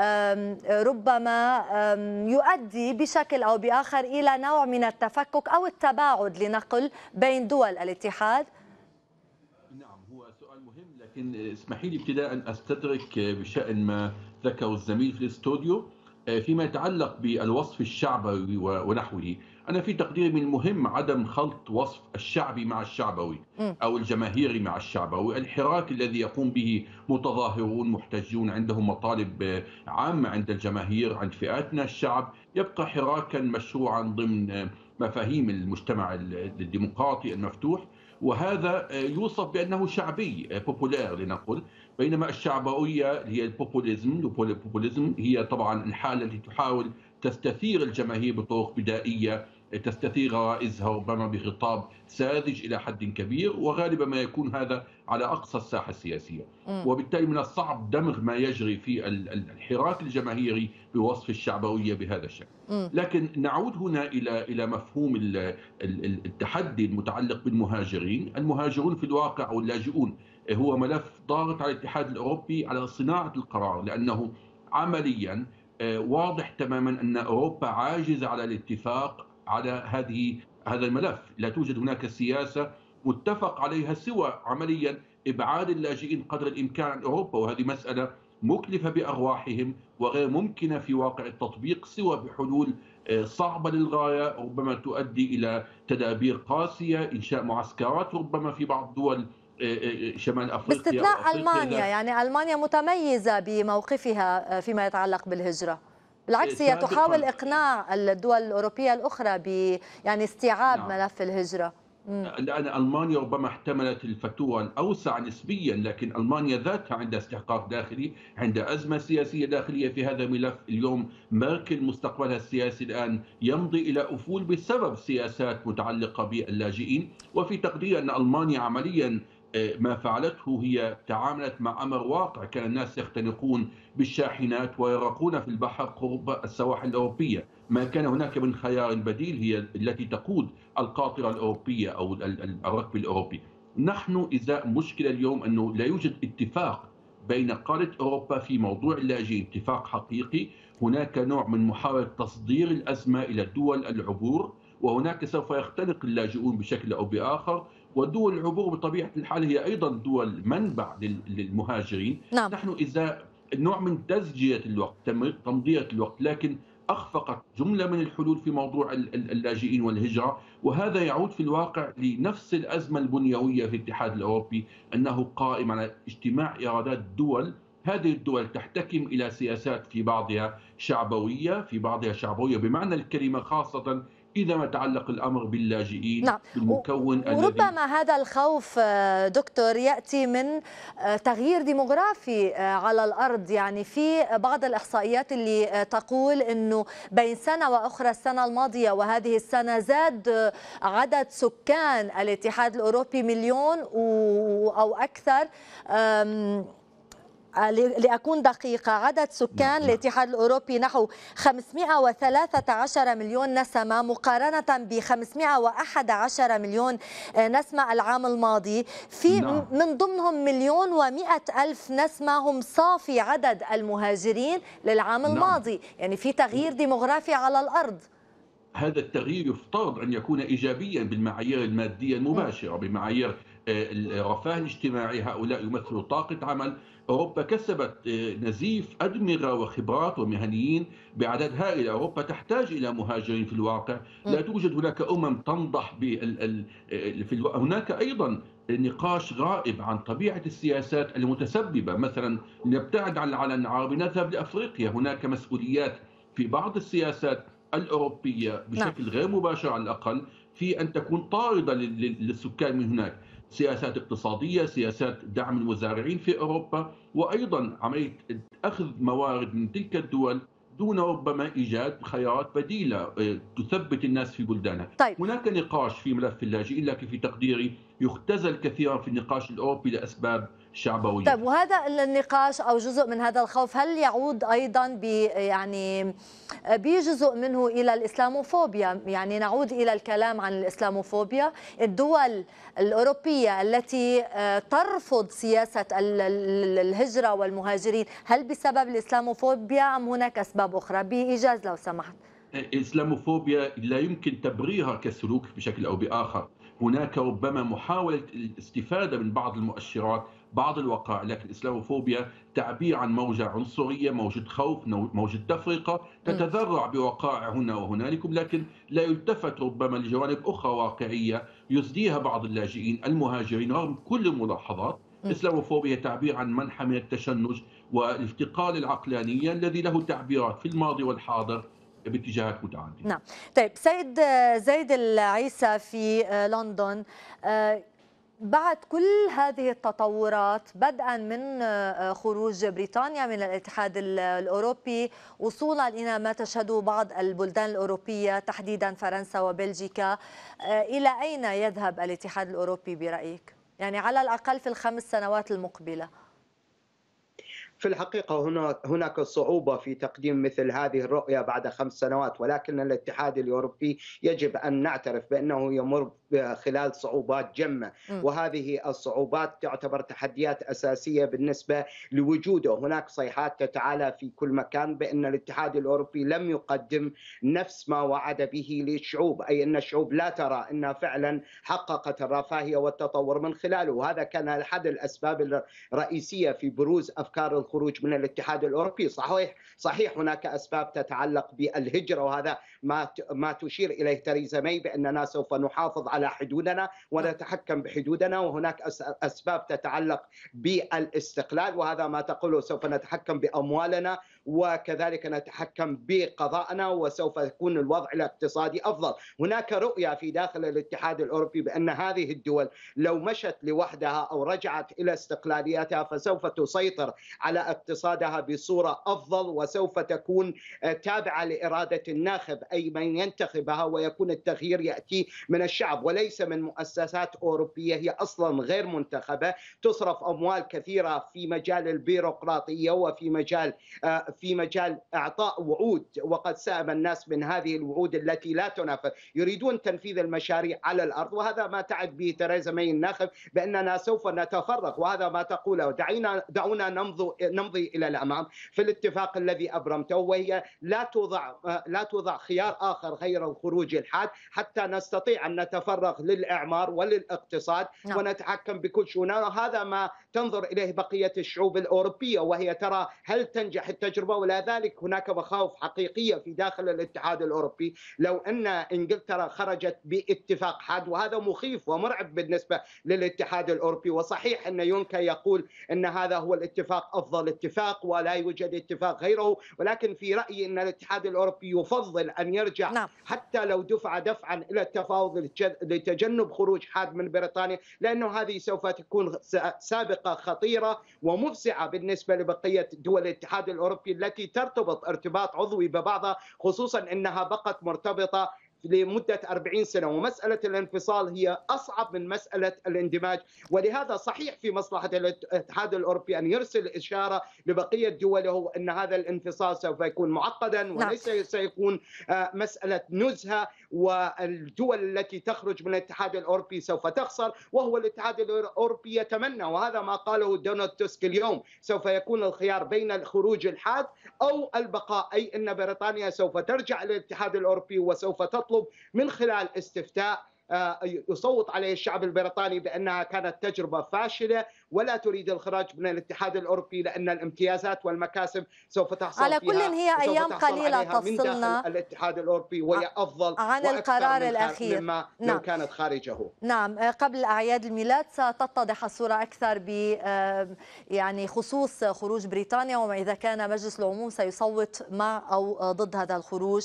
ربما يؤدي بشكل أو بآخر إلى نوع من التفكك أو التباعد لنقل بين دول الاتحاد؟ نعم، هو سؤال مهم، لكن اسمحي لي ابتداء أستدرك بشأن ما ذكره الزميل في الاستوديو فيما يتعلق بالوصف الشعبوي ونحوه. أنا في تقديري من المهم عدم خلط وصف الشعبي مع الشعبوي أو الجماهيري مع الشعبوي. الحراك الذي يقوم به متظاهرون محتجون عندهم مطالب عامة عند الجماهير، عند فئات من الشعب، يبقى حراكا مشروعا ضمن مفاهيم المجتمع الديمقراطي المفتوح، وهذا يوصف بأنه شعبي بوبولير لنقل، بينما الشعبوية هي البوبوليزم. البوبوليزم هي طبعا الحالة التي تحاول تستثير الجماهير بطرق بدائية، تستثير غرائزها ربما بخطاب ساذج إلى حد كبير، وغالبا ما يكون هذا على أقصى الساحة السياسية. وبالتالي من الصعب دمغ ما يجري في الحراك الجماهيري بوصف الشعبوية بهذا الشكل. لكن نعود هنا إلى إلى مفهوم التحدي المتعلق بالمهاجرين. المهاجرون في الواقع أو اللاجئون هو ملف ضاغط على الاتحاد الأوروبي على صناعة القرار، لأنه عمليا واضح تماما أن أوروبا عاجزة على الاتفاق على هذه هذا الملف. لا توجد هناك سياسة متفق عليها سوى عمليا إبعاد اللاجئين قدر الإمكان عن أوروبا، وهذه مسألة مكلفة بأرواحهم وغير ممكنة في واقع التطبيق سوى بحلول صعبة للغاية، ربما تؤدي إلى تدابير قاسية، إنشاء معسكرات ربما في بعض دول شمال أفريقيا باستثناء ألمانيا. يعني ألمانيا متميزة بموقفها فيما يتعلق بالهجرة، بالعكس هي تحاول إقناع الدول الأوروبية الأخرى ب يعني استيعاب نعم. ملف الهجرة. لأن ألمانيا ربما احتملت الفتوى الأوسع نسبيا، لكن ألمانيا ذاتها عندها استحقاق داخلي، عندها أزمة سياسية داخلية في هذا الملف. اليوم ميركل مستقبلها السياسي الآن يمضي إلى أفول بسبب سياسات متعلقة باللاجئين. وفي تقدير أن ألمانيا عمليا ما فعلته هي تعاملت مع أمر واقع، كان الناس يختنقون بالشاحنات ويرقون في البحر قرب السواحل الأوروبية. ما كان هناك من خيار بديل هي التي تقود القاطرة الأوروبية أو الركب الأوروبي. نحن إزاء مشكلة اليوم أنه لا يوجد اتفاق بين قادة أوروبا في موضوع اللاجئين، اتفاق حقيقي. هناك نوع من محاولة تصدير الأزمة إلى دول العبور، وهناك سوف يختنق اللاجئون بشكل أو بآخر، ودول العبور بطبيعة الحال هي أيضا دول منبع للمهاجرين. نعم. نحن إذا نوع من تزجية الوقت، تمضية الوقت، لكن أخفقت جملة من الحلول في موضوع اللاجئين والهجرة، وهذا يعود في الواقع لنفس الأزمة البنيوية في الاتحاد الأوروبي، أنه قائم على اجتماع إرادات دول. هذه الدول تحتكم إلى سياسات في بعضها شعبوية، في بعضها شعبوية بمعنى الكلمة، خاصة إذا ما تعلق الأمر باللاجئين. نعم. بالمكون وربما هذا الخوف دكتور يأتي من تغيير ديموغرافي على الأرض. يعني في بعض الإحصائيات اللي تقول أنه بين سنة وأخرى، السنة الماضية وهذه السنة، زاد عدد سكان الاتحاد الأوروبي مليون أو أكثر. لأكون دقيقة، عدد سكان الاتحاد الأوروبي نحو خمسمئة وثلاثة عشر مليون نسمة، مقارنة ب خمسمئة وأحد عشر مليون نسمة العام الماضي. في نعم. من ضمنهم مليون ومئة ألف نسمة هم صافي عدد المهاجرين للعام نعم. الماضي. يعني في تغيير ديموغرافي على الأرض. هذا التغيير يفترض أن يكون إيجابيا بالمعايير المادية المباشرة، بمعايير الرفاه الاجتماعي. هؤلاء يمثلوا طاقة عمل. أوروبا كسبت نزيف أدمغة وخبرات ومهنيين بعدد هائل. أوروبا تحتاج إلى مهاجرين في الواقع. لا توجد هناك أمم تنضح بال... في الو... هناك أيضا نقاش غائب عن طبيعة السياسات المتسببة. مثلا نبتعد عن العالم العربي، نذهب لأفريقيا. هناك مسؤوليات في بعض السياسات الأوروبية بشكل غير مباشر على الأقل في أن تكون طاردة للسكان من هناك. سياسات اقتصادية، سياسات دعم المزارعين في أوروبا، وأيضا عملية أخذ موارد من تلك الدول دون ربما إيجاد خيارات بديلة تثبت الناس في بلدانها. طيب. هناك نقاش في ملف اللاجئين، لكن في تقديري يختزل كثيرا في النقاش الأوروبي لأسباب شعبوية. طيب، وهذا النقاش أو جزء من هذا الخوف هل يعود أيضا ب يعني بجزء منه إلى الإسلاموفوبيا؟ يعني نعود إلى الكلام عن الإسلاموفوبيا. الدول الأوروبية التي ترفض سياسة الهجرة والمهاجرين، هل بسبب الإسلاموفوبيا أم هناك أسباب أخرى؟ بإيجاز لو سمحت. الإسلاموفوبيا لا يمكن تبريرها كسلوك بشكل أو بآخر. هناك ربما محاولة الاستفادة من بعض المؤشرات، بعض الوقائع، لكن الإسلاموفوبيا تعبير عن موجة عنصرية، موجة خوف، موجة تفرقة تتذرع بوقائع هنا وهنالك، لكن لا يلتفت ربما لجوانب أخرى واقعية يسديها بعض اللاجئين المهاجرين رغم كل الملاحظات. الإسلاموفوبيا تعبير عن منحى من التشنج والافتقار العقلانية الذي له تعبيرات في الماضي والحاضر باتجاهات متعددة. نعم. طيب، سيد زيد العيسى في لندن، بعد كل هذه التطورات بدءا من خروج بريطانيا من الاتحاد الأوروبي وصولا إلى ما تشهده بعض البلدان الأوروبية تحديدا فرنسا وبلجيكا، إلى أين يذهب الاتحاد الأوروبي برأيك؟ يعني على الأقل في الخمس سنوات المقبلة. في الحقيقة هناك هناك صعوبة في تقديم مثل هذه الرؤية بعد خمس سنوات، ولكن الاتحاد الأوروبي يجب أن نعترف بأنه يمر خلال صعوبات جمة، وهذه الصعوبات تعتبر تحديات أساسية بالنسبة لوجوده. هناك صيحات تتعالى في كل مكان بأن الاتحاد الأوروبي لم يقدم نفس ما وعد به للشعوب، أي أن الشعوب لا ترى أنها فعلا حققت الرفاهية والتطور من خلاله. وهذا كان أحد الأسباب الرئيسية في بروز أفكار الخروج من الاتحاد الأوروبي. صحيح صحيح هناك أسباب تتعلق بالهجرة، وهذا ما ما تشير إليه تريزا ماي بأننا سوف نحافظ على حدودنا ونتحكم بحدودنا، وهناك أسباب تتعلق بالاستقلال، وهذا ما تقوله سوف نتحكم بأموالنا وكذلك نتحكم بقضائنا وسوف يكون الوضع الاقتصادي أفضل. هناك رؤية في داخل الاتحاد الأوروبي بأن هذه الدول لو مشت لوحدها أو رجعت إلى استقلاليتها فسوف تسيطر على اقتصادها بصورة أفضل، وسوف تكون تابعة لإرادة الناخب أي من ينتخبها، ويكون التغيير يأتي من الشعب وليس من مؤسسات أوروبية هي أصلا غير منتخبة تصرف أموال كثيرة في مجال البيروقراطية وفي مجال في مجال إعطاء وعود، وقد سأم الناس من هذه الوعود التي لا تنفذ. يريدون تنفيذ المشاريع على الأرض، وهذا ما تعد به تريزا ماي الناخب بأننا سوف نتفرغ، وهذا ما تقوله. دعينا دعونا نمضي نمضي إلى الأمام في الاتفاق الذي أبرمته، وهي لا توضع لا توضع خيار خيار آخر غير الخروج الحاد حتى نستطيع أن نتفرغ للإعمار وللاقتصاد نعم. ونتحكم بكل شؤوننا. وهذا ما تنظر إليه بقية الشعوب الأوروبية، وهي ترى هل تنجح التجربة، ولا ذلك هناك مخاوف حقيقية في داخل الاتحاد الأوروبي لو أن إنجلترا خرجت باتفاق حاد، وهذا مخيف ومرعب بالنسبة للاتحاد الأوروبي. وصحيح أن يونكر يقول أن هذا هو الاتفاق أفضل اتفاق ولا يوجد اتفاق غيره، ولكن في رأيي أن الاتحاد الأوروبي يفضل أن يرجع نعم. حتى لو دفع دفعا إلى التفاوض لتجنب خروج حاد من بريطانيا، لأنه هذه سوف تكون سابقة خطيرة ومفزعة بالنسبة لبقية دول الاتحاد الأوروبي التي ترتبط ارتباط عضوي ببعضها، خصوصا أنها بقت مرتبطة لمدة أربعين سنة، ومسألة الانفصال هي أصعب من مسألة الاندماج. ولهذا صحيح في مصلحة الاتحاد الأوروبي أن يرسل إشارة لبقية دوله أن هذا الانفصال سوف يكون معقدا وليس سيكون مسألة نزهة، والدول التي تخرج من الاتحاد الأوروبي سوف تخسر، وهو الاتحاد الأوروبي يتمنى، وهذا ما قاله دونالد توسك اليوم، سوف يكون الخيار بين الخروج الحاد أو البقاء، أي أن بريطانيا سوف ترجع للاتحاد الأوروبي وسوف تطلب من خلال استفتاء يصوت عليه الشعب البريطاني بأنها كانت تجربة فاشلة ولا تريد الخروج من الاتحاد الأوروبي، لأن الامتيازات والمكاسب سوف تحصل على كل هي أيام قليلة تفصلنا الاتحاد الأوروبي، وهي أفضل عن القرار الأخير مما نعم. لو كانت خارجه. نعم، قبل أعياد الميلاد ستتضح الصورة أكثر ب يعني خصوص خروج بريطانيا، وما إذا كان مجلس العموم سيصوت مع أو ضد هذا الخروج.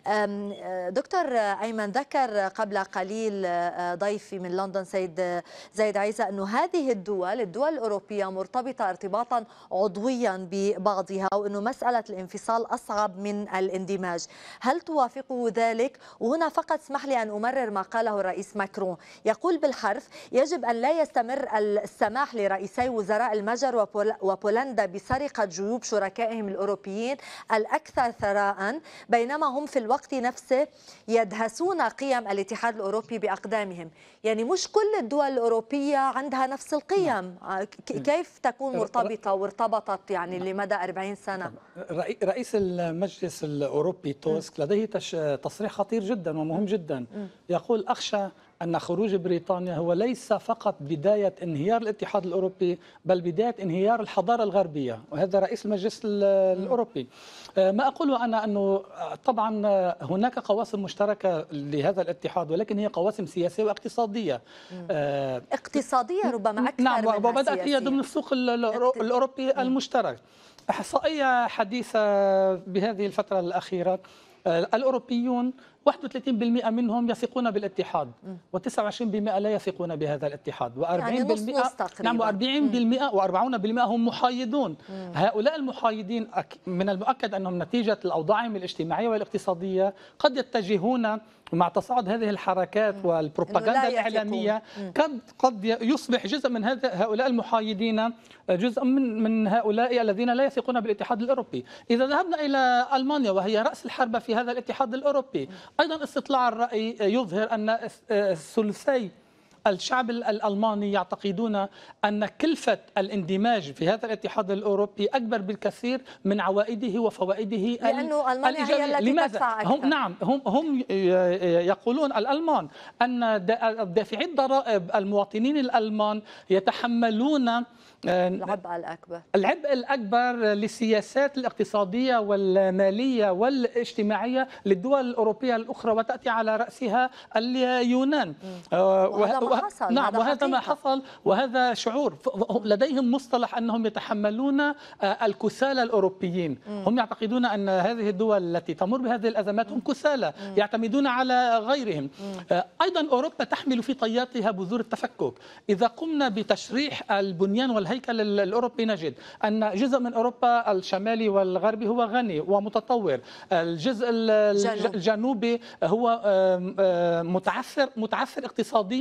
دكتور أيمن، ذكر قبل قليل ضيفي من لندن سيد زايد عيسى أنه هذه الدول الدول الأوروبية مرتبطة ارتباطا عضويا ببعضها، وأنه مسألة الانفصال أصعب من الاندماج. هل توافقه ذلك؟ وهنا فقط اسمح لي أن أمرر ما قاله الرئيس ماكرون، يقول بالحرف: يجب أن لا يستمر السماح لرئيسي وزراء المجر وبولندا بسرقة جيوب شركائهم الأوروبيين الأكثر ثراء، بينما هم في الوقت نفسه يدهسون قيم الاتحاد الأوروبي بأقدامهم. يعني مش كل الدول الأوروبية عندها نفس القيم، كيف تكون مرتبطة وارتبطت يعني لمدى أربعين سنة؟ رئيس المجلس الأوروبي توسك لديه تصريح خطير جدا ومهم جدا، يقول: أخشى أن خروج بريطانيا هو ليس فقط بداية انهيار الاتحاد الأوروبي، بل بداية انهيار الحضارة الغربية. وهذا رئيس المجلس الأوروبي. ما أقوله أنا أنه طبعا هناك قواسم مشتركة لهذا الاتحاد، ولكن هي قواسم سياسية واقتصادية. اقتصادية ربما أكثر نعم، منها وبدأت هي ضمن السوق الأوروبي المشترك. إحصائية حديثة بهذه الفترة الأخيرة: الأوروبيون واحد وثلاثين بالمئة منهم يثقون بالاتحاد، وتسعة وعشرين بالمئة لا يثقون بهذا الاتحاد، وأربعين بالمئة نعم وأربعين بالمئة وأربعون بالمئة هم محايدون. مم. هؤلاء المحايدين من المؤكد أنهم نتيجة الأوضاعهم الاجتماعية والاقتصادية قد يتجهون مع تصاعد هذه الحركات والبروباغندا الإعلامية، قد قد يصبح جزء من هؤلاء المحايدين جزء من من هؤلاء الذين لا يثقون بالاتحاد الأوروبي. إذا ذهبنا إلى ألمانيا وهي رأس الحربة في هذا الاتحاد الأوروبي، أيضا استطلاع الرأي يظهر أن ثلثي الشعب الألماني يعتقدون أن كلفة الاندماج في هذا الاتحاد الأوروبي أكبر بالكثير من عوائده وفوائده، لأنه ألمانيا هي التي لماذا؟ تدفع أكثر. هم نعم هم هم يقولون الألمان أن دافعي الضرائب المواطنين الألمان يتحملون العبء الأكبر العبء الأكبر للسياسات الاقتصادية والمالية والاجتماعية للدول الأوروبية الأخرى، وتأتي على رأسها اليونان. وهذا ما حصل. نعم، وهذا ما حصل، وهذا شعور. لديهم مصطلح أنهم يتحملون الكسالى الأوروبيين. مم. هم يعتقدون أن هذه الدول التي تمر بهذه الأزمات هم كسالى، يعتمدون على غيرهم. مم. أيضا أوروبا تحمل في طياتها بذور التفكك. إذا قمنا بتشريح البنيان والهيكل الأوروبي نجد أن جزء من أوروبا الشمالي والغربي هو غني ومتطور، الجزء الجنوبي هو متعثر متعثر اقتصاديا ومفلس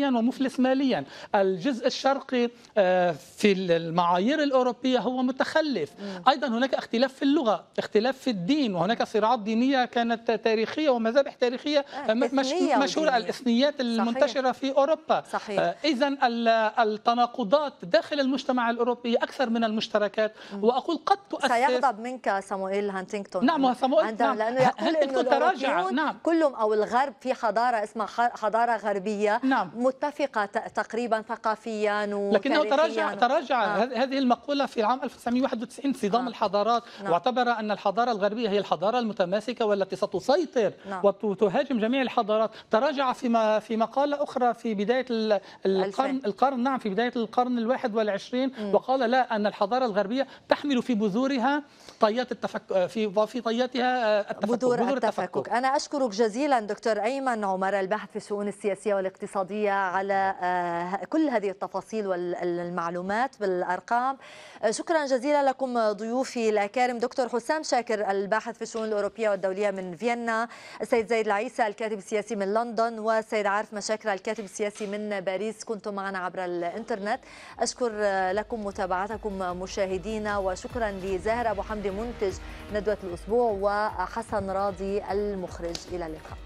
مفلس ماليا. الجزء الشرقي في المعايير الأوروبية هو متخلف. أيضا هناك اختلاف في اللغة، اختلاف في الدين، وهناك صراعات دينية كانت تاريخية ومذابح تاريخية مشهورة، الإثنيات المنتشرة في أوروبا. إذن التناقضات داخل المجتمع الأوروبي أكثر من المشتركات. وأقول قد تؤثر. سيغضب منك صامويل هانتينغتون. نعم صامويل، نعم. لأنه يقول إنه تراجع. نعم. كلهم أو الغرب في حضارة اسمها حضارة غربية. نعم. متفقة تقريبا ثقافيا وتاريخيا. لكنه تراجع تراجع آه. هذه المقولة في العام ألف وتسعمئة وواحد وتسعين صدام آه. الحضارات. نعم. واعتبر أن الحضارة الغربية هي الحضارة المتماسكة والتي ستسيطر. نعم. وتهاجم جميع الحضارات. تراجع في في مقالة أخرى في بداية القرن القرن نعم في بداية القرن الواحد والعشرين م. وقال لا، أن الحضارة الغربية تحمل في بذورها طيات التفكك في في طياتها التفكك. بذور, بذور التفكك. التفكك. أنا أشكرك جزيلا دكتور أيمن عمر، الباحث في الشؤون السياسية والاقتصادية، على كل هذه التفاصيل والمعلومات بالأرقام. شكرا جزيلا لكم ضيوفي الأكارم، دكتور حسام شاكر الباحث في الشؤون الأوروبية والدولية من فيينا، السيد زيد العيسى الكاتب السياسي من لندن، والسيد عارف مشاكر الكاتب السياسي من باريس. كنتم معنا عبر الإنترنت. أشكر لكم متابعتكم مشاهدينا، وشكرا لزاهر أبو حمدي منتج ندوة الأسبوع وحسن راضي المخرج. إلى اللقاء.